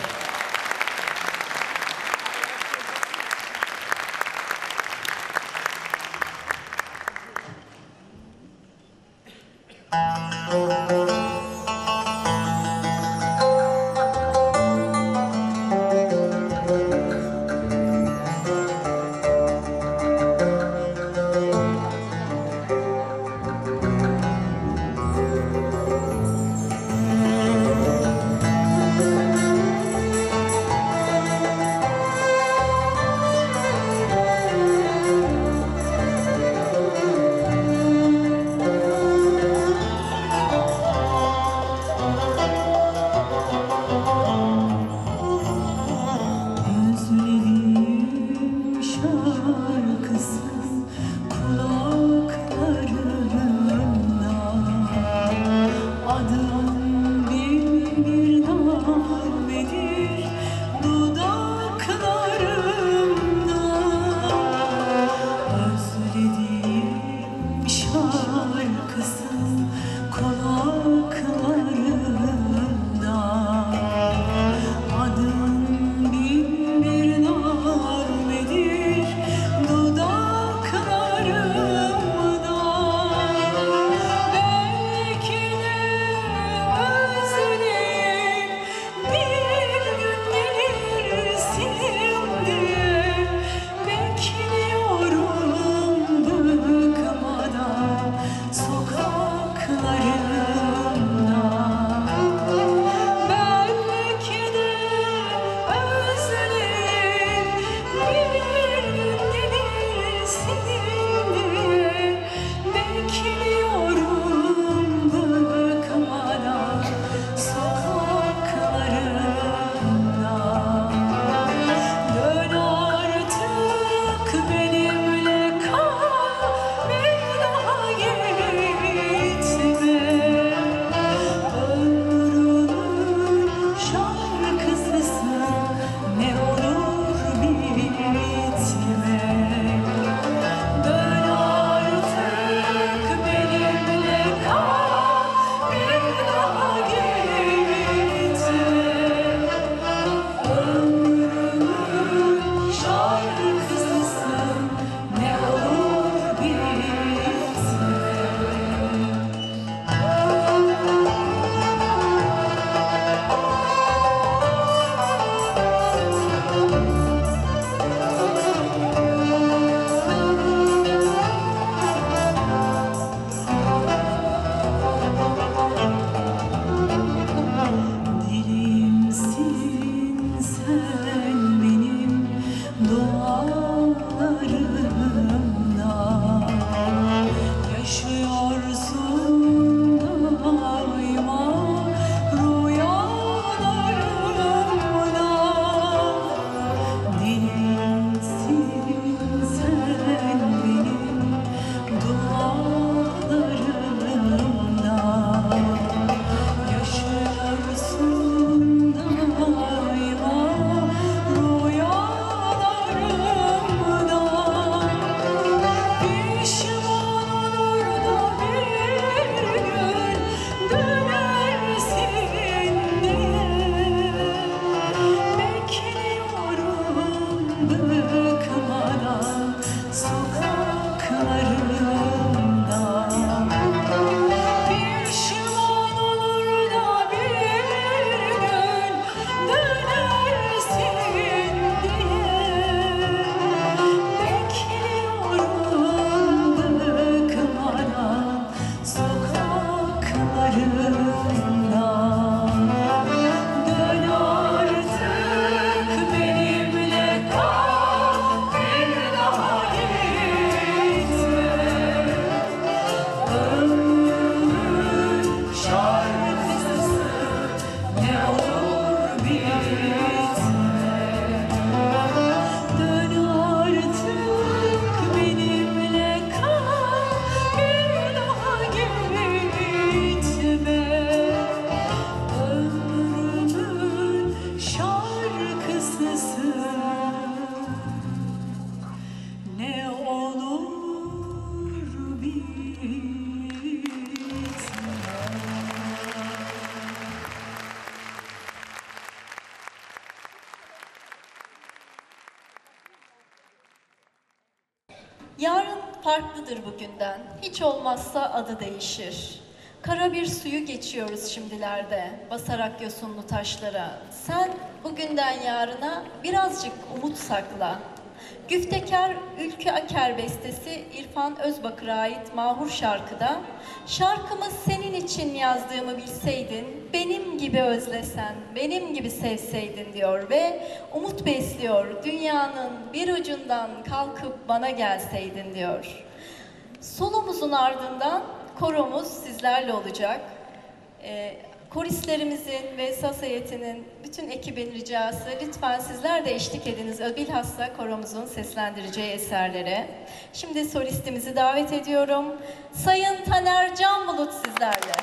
A: farklıdır bugünden. Hiç olmazsa adı değişir. Kara bir suyu geçiyoruz şimdilerde, basarak yosunlu taşlara. Sen bugünden yarına birazcık umut sakla. Güftekar Ülkü Aker bestesi İrfan Özbakır'a ait mahur şarkıda şarkımı senin için yazdığımı bilseydin, benim gibi özlesen, benim gibi sevseydin diyor ve umut besliyor. Dünyanın bir ucundan kalkıp bana gelseydin diyor. Solomuzun ardından koromuz sizlerle olacak. Ee, koristlerimizin ve saz heyetinin bütün ekibin ricası lütfen sizler de eşlik ediniz. Bilhassa koromuzun seslendireceği eserlere. Şimdi solistimizi davet ediyorum. Sayın Taner Canbulut sizlerle.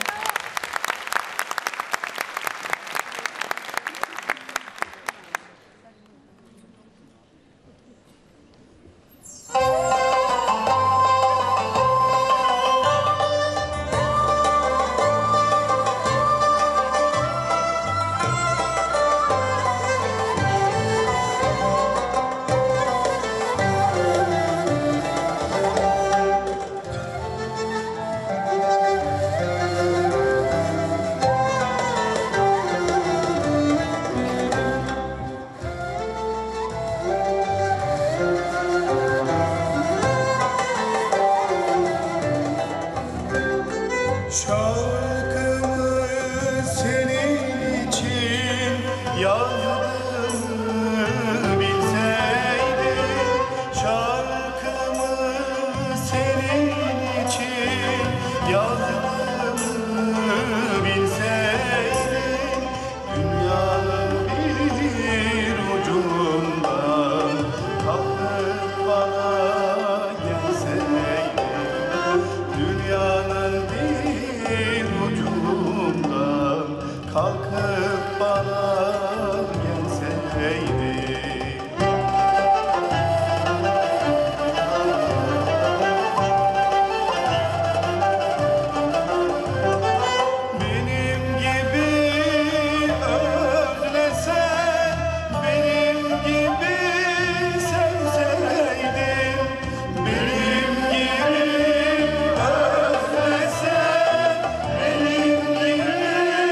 G: Şarkımı senin için yazdığımı bilseydin, şarkımı senin için yazdığımı bilseydin, dünyanın bir ucundan kalkıp bana gelseydin, dünyanın bir ucundan kalkıp bana gelseydin. Benim gibi özlesen, benim gibi sevseydin, benim gibi özlesen, benim gibi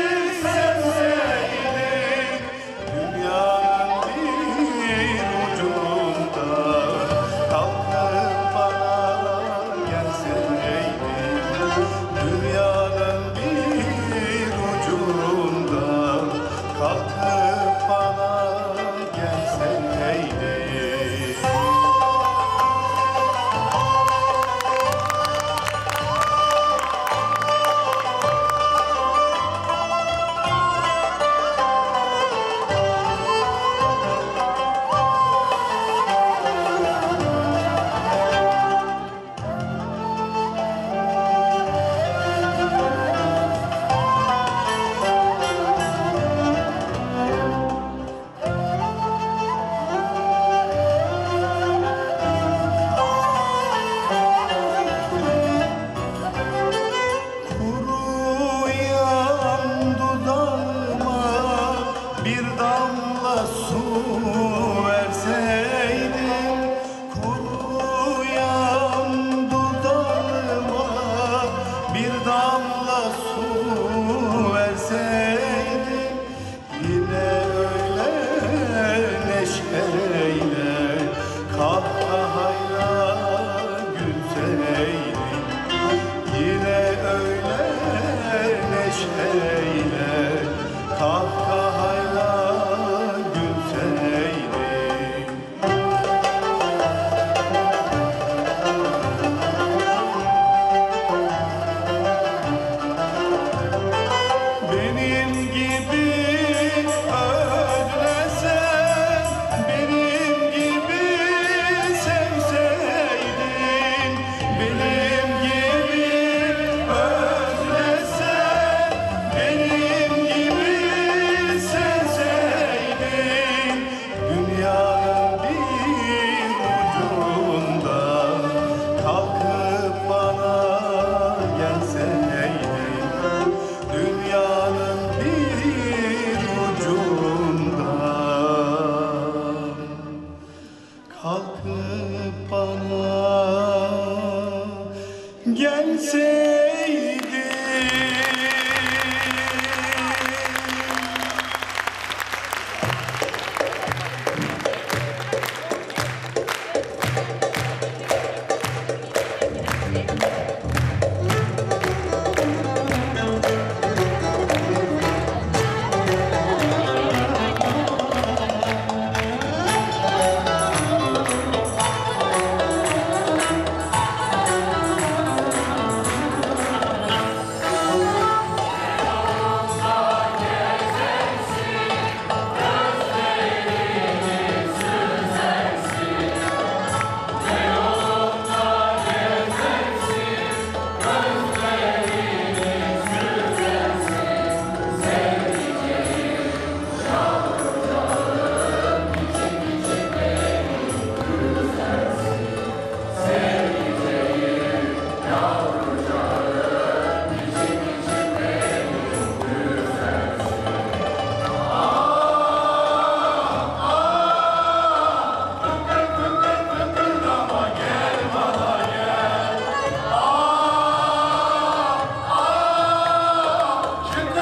G: sevseydin, dünyanın bir ucundan kalkıp bana gelseydin, dünyanın bir ucundan kalkıp bana gelseydin. Kuruyan dudağıma bir damla su verseydin, kuruyan dudağıma bir damla su verseydin, yine öyle neşeyle kahkahayla gülseydin, yine öyle neşeyle kahkahayla gülseydin. Benim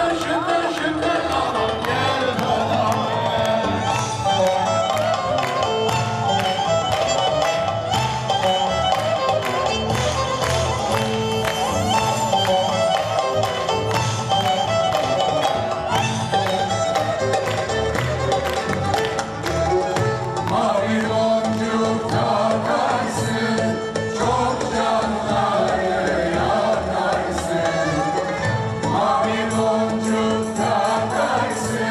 G: Mavi boncuk takarsın,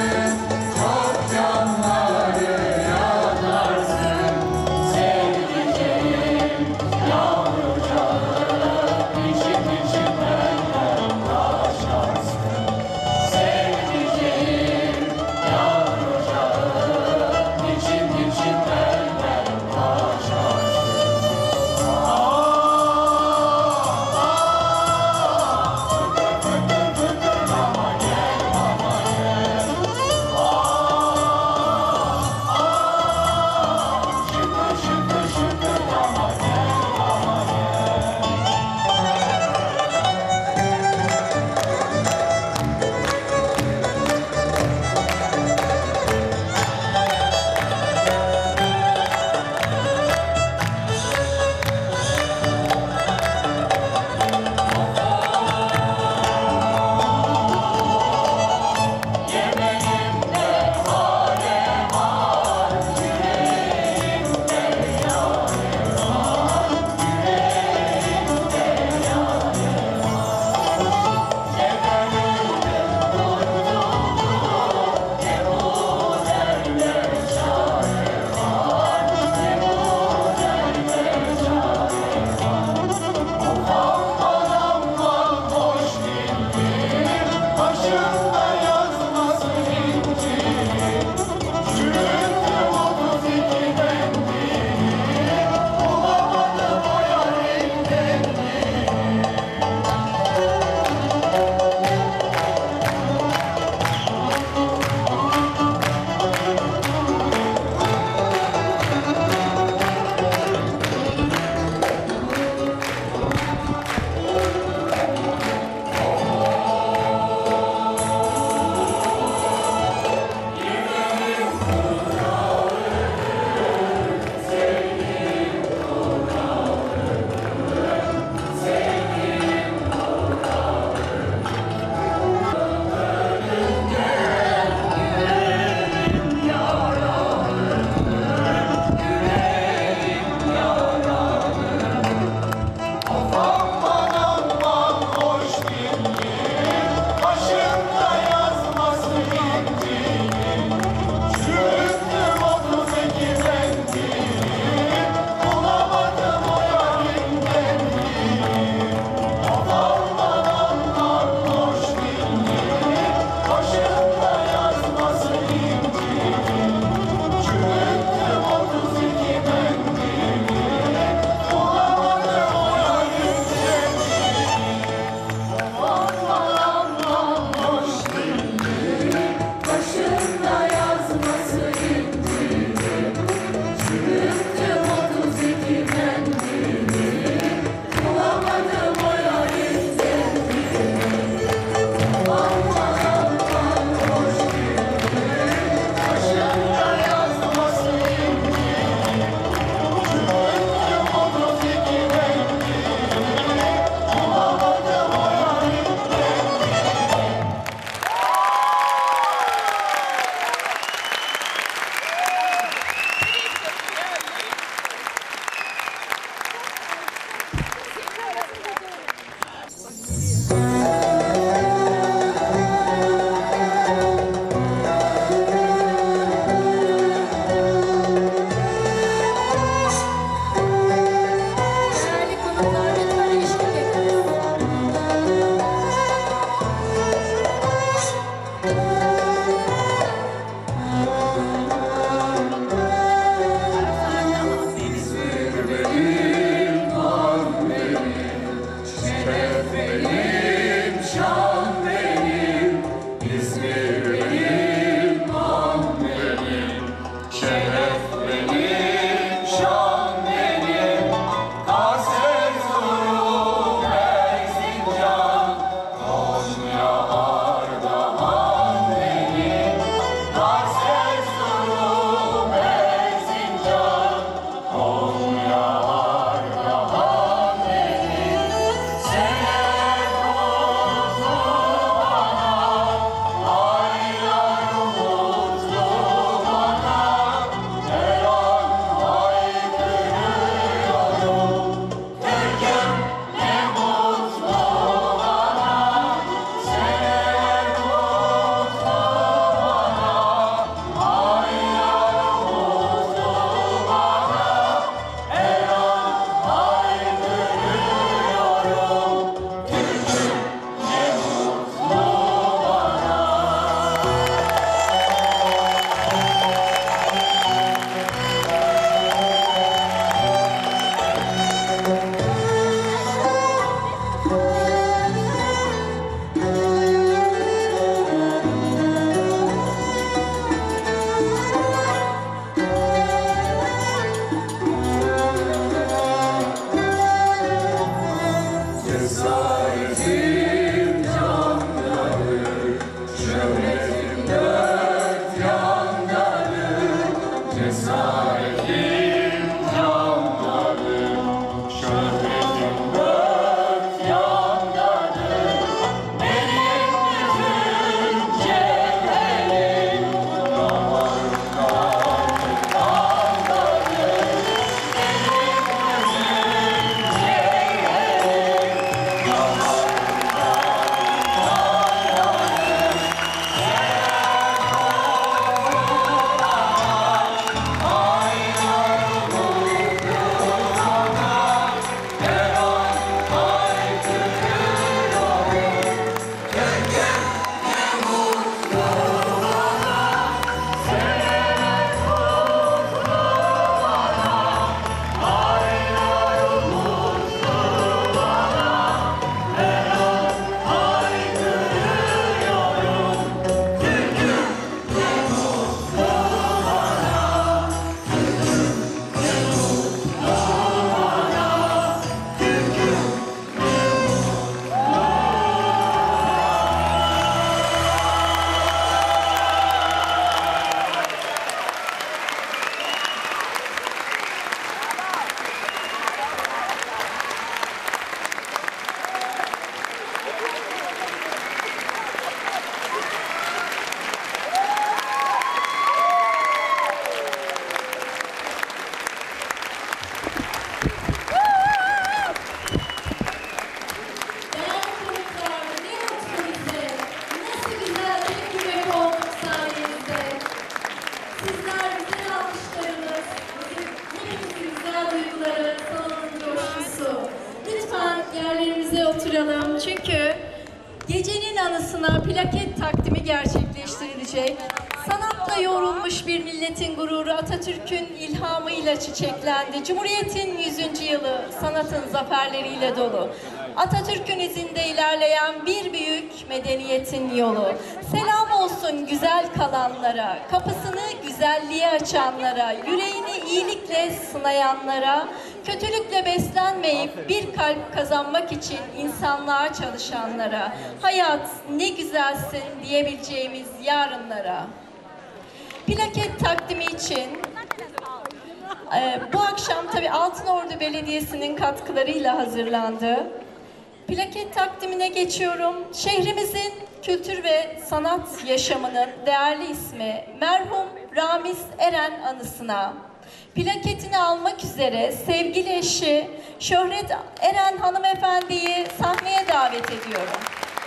A: sana plaket takdimi gerçekleştirilecek. Sanatla yoğrulmuş bir milletin gururu Atatürk'ün ilhamıyla çiçeklendi. Cumhuriyet'in yüzüncü yılı sanatın zaferleriyle dolu. Atatürk'ün izinde ilerleyen bir büyük medeniyetin yolu. Selam olsun güzel kalanlara, kapısını güzelliğe açanlara, yüreğini iyilikle sınayanlara, kötülükle beslenmeyip bir kalp kazanmak için insanlığa çalışanlara, hayat ne güzelsin diyebileceğimiz yarınlara. Plaket takdimi için e, bu akşam tabii Altınordu Belediyesi'nin katkılarıyla hazırlandı. Plaket takdimine geçiyorum. Şehrimizin kültür ve sanat yaşamının değerli ismi merhum Ramiz Eren anısına plaketini almak üzere sevgili eşi Şöhret Eren hanımefendiyi sahneye davet ediyorum.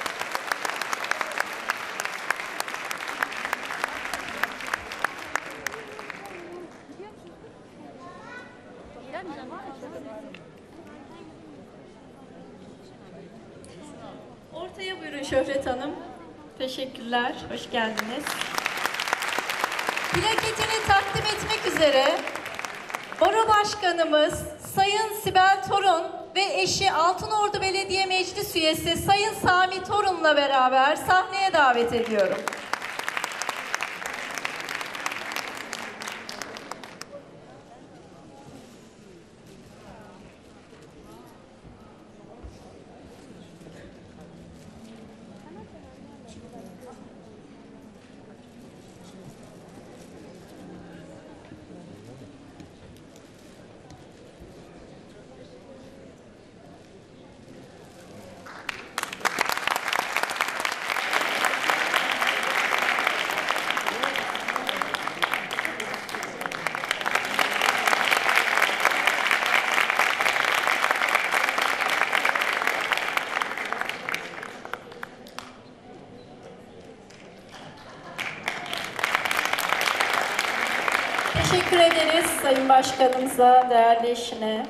A: Ortaya buyurun Şöhret Hanım. Teşekkürler, hoş geldiniz. Plaketini takdim etmek üzere Baro Başkanımız Sayın Sibel Torun ve eşi Altınordu Belediye Meclis Üyesi Sayın Sami Torun'la beraber sahneye davet ediyorum. Teşekkür ederiz Sayın Başkanımıza, değerli eşine.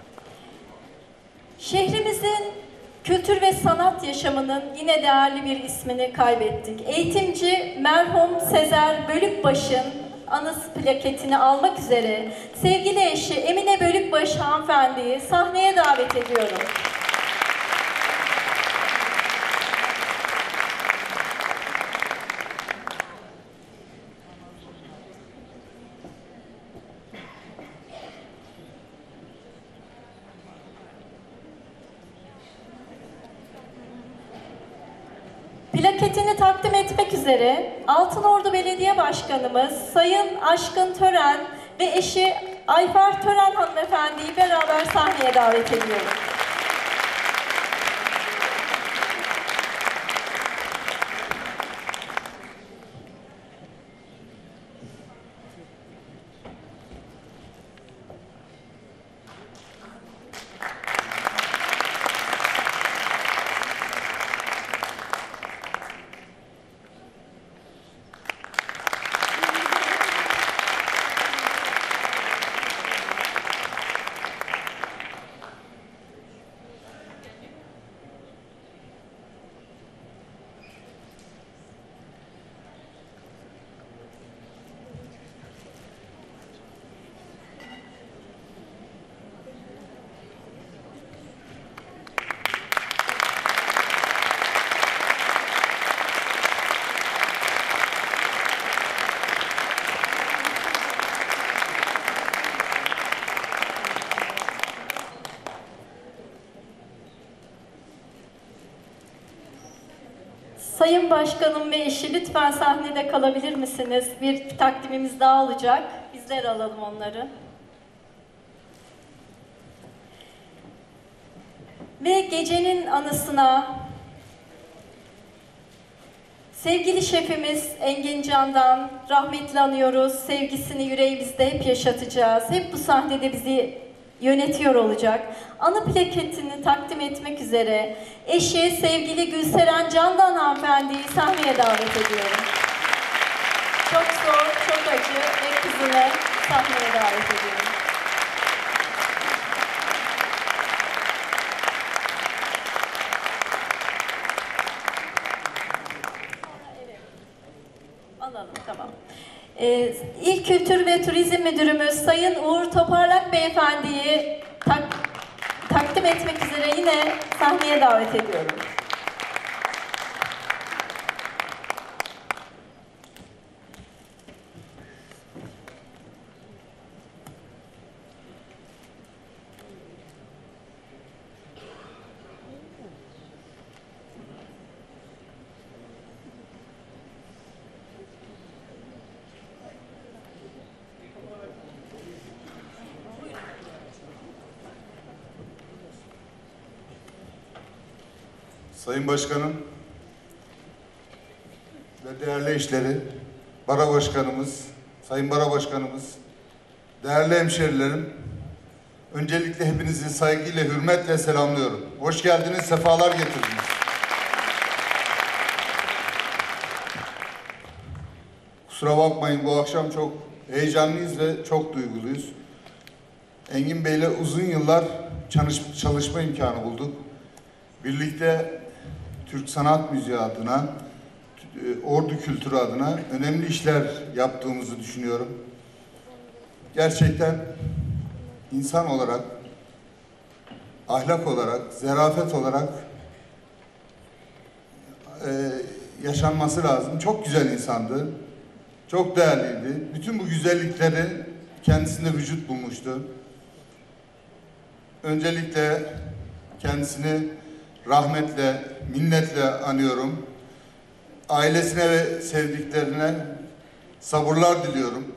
A: Şehrimizin kültür ve sanat yaşamının yine değerli bir ismini kaybettik. Eğitimci merhum Sezer Bölükbaş'ın anıs plaketini almak üzere sevgili eşi Emine Bölükbaş hanımefendiyi sahneye davet ediyorum. Plaketini takdim etmek üzere Altınordu Belediye Başkanımız Sayın Aşkın Tören ve eşi Ayfer Tören hanımefendiyi beraber sahneye davet ediyorum. Sayın Başkanım ve eşi lütfen sahnede kalabilir misiniz? Bir takdimimiz daha olacak. Bizler alalım onları. Ve gecenin anısına sevgili şefimiz Engin Can'dan rahmetli anıyoruz. Sevgisini yüreğimizde hep yaşatacağız. Hep bu sahnede bizi yönetiyor olacak. Anı plaketini takdim etmek üzere eşi sevgili Gülseren Candan hanımefendiyi sahneye davet ediyorum. Çok zor, çok acı ve kızını sahneye davet ediyorum. Alalım, tamam. Ee, İl Kültür ve Turizm Müdürümüz Sayın Uğur Toparlak Beyefendi'yi tak, takdim etmek üzere yine sahneye davet ediyorum.
G: Sayın Başkanım ve değerli eşleri, Bara Başkanımız, Sayın Bara Başkanımız, değerli hemşerilerim, öncelikle hepinizi saygıyla, hürmetle selamlıyorum. Hoş geldiniz, sefalar getirdiniz. Kusura bakmayın, bu akşam çok heyecanlıyız ve çok duyguluyuz. Engin Bey'le uzun yıllar çalış çalışma imkanı bulduk. Birlikte Türk sanat müziği adına, ordu kültürü adına önemli işler yaptığımızı düşünüyorum. Gerçekten insan olarak, ahlak olarak, zarafet olarak e, yaşanması lazım. Çok güzel insandı, çok değerliydi. Bütün bu güzellikleri kendisinde vücut bulmuştu. Öncelikle kendisini rahmetle, minnetle anıyorum. Ailesine ve sevdiklerine sabırlar diliyorum.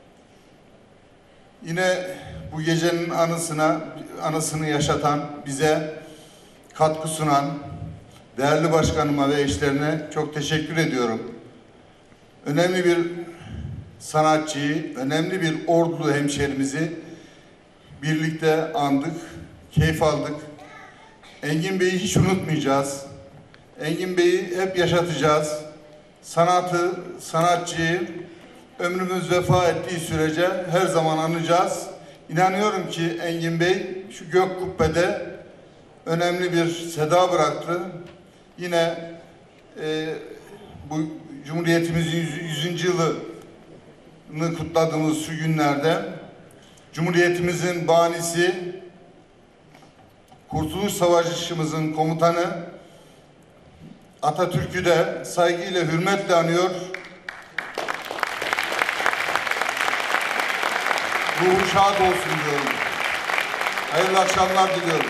G: Yine bu gecenin anısına, anısını yaşatan, bize katkı sunan değerli başkanıma ve eşlerine çok teşekkür ediyorum. Önemli bir sanatçıyı, önemli bir ordulu hemşerimizi birlikte andık, keyif aldık. Engin Bey'i hiç unutmayacağız. Engin Bey'i hep yaşatacağız. Sanatı, sanatçıyı ömrümüz vefa ettiği sürece her zaman anacağız. İnanıyorum ki Engin Bey şu gök kubbede önemli bir seda bıraktı. Yine e, bu Cumhuriyetimizin yüzüncü yılını kutladığımız şu günlerde Cumhuriyetimizin banisi, Kurtuluş Savaşımızın komutanı Atatürk'ü de saygıyla, hürmetle anıyor. Ruhu şad olsun diyorum. Hayırlı akşamlar diliyorum.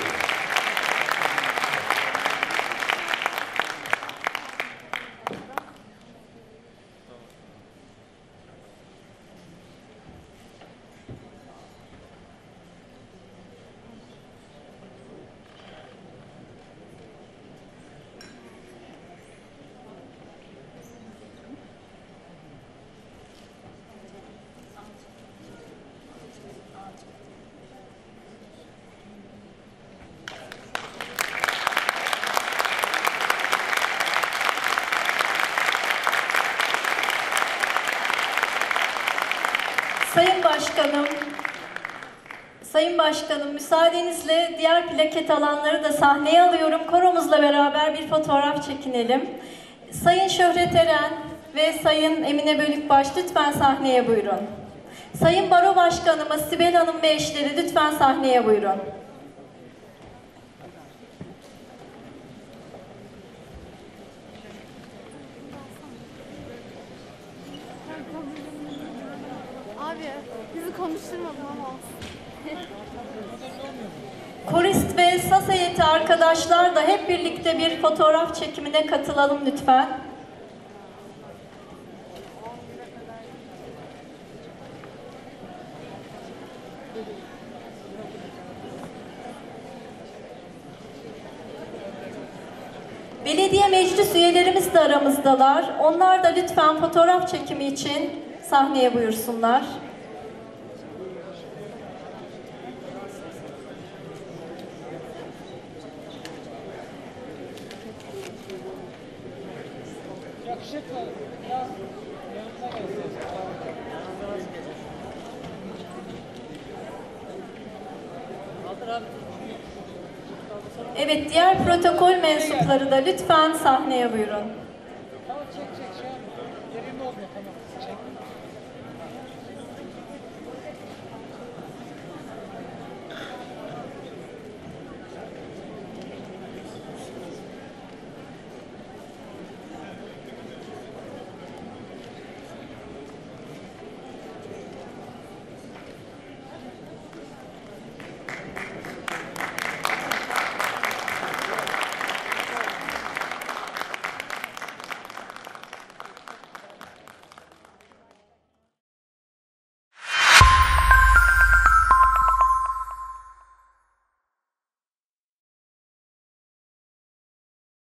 A: Sayın Başkanım, Sayın Başkanım müsaadenizle diğer plaket alanları da sahneye alıyorum. Koromuzla beraber bir fotoğraf çekinelim. Sayın Şöhret Eren ve Sayın Emine Bölükbaş lütfen sahneye buyurun. Sayın Baro Başkanımız Sibel Hanım ve eşleri lütfen sahneye buyurun.
H: Abi bizi konuşturmadın ama.
A: Korist ve saz heyeti arkadaşlar da hep birlikte bir fotoğraf çekimine katılalım lütfen. Belediye meclis üyelerimiz de aramızdalar. Onlar da lütfen fotoğraf çekimi için sahneye buyursunlar. Evet, diğer protokol mensupları da lütfen sahneye buyurun.
I: Tamam, çek çek şey yapma. Yerinde otur.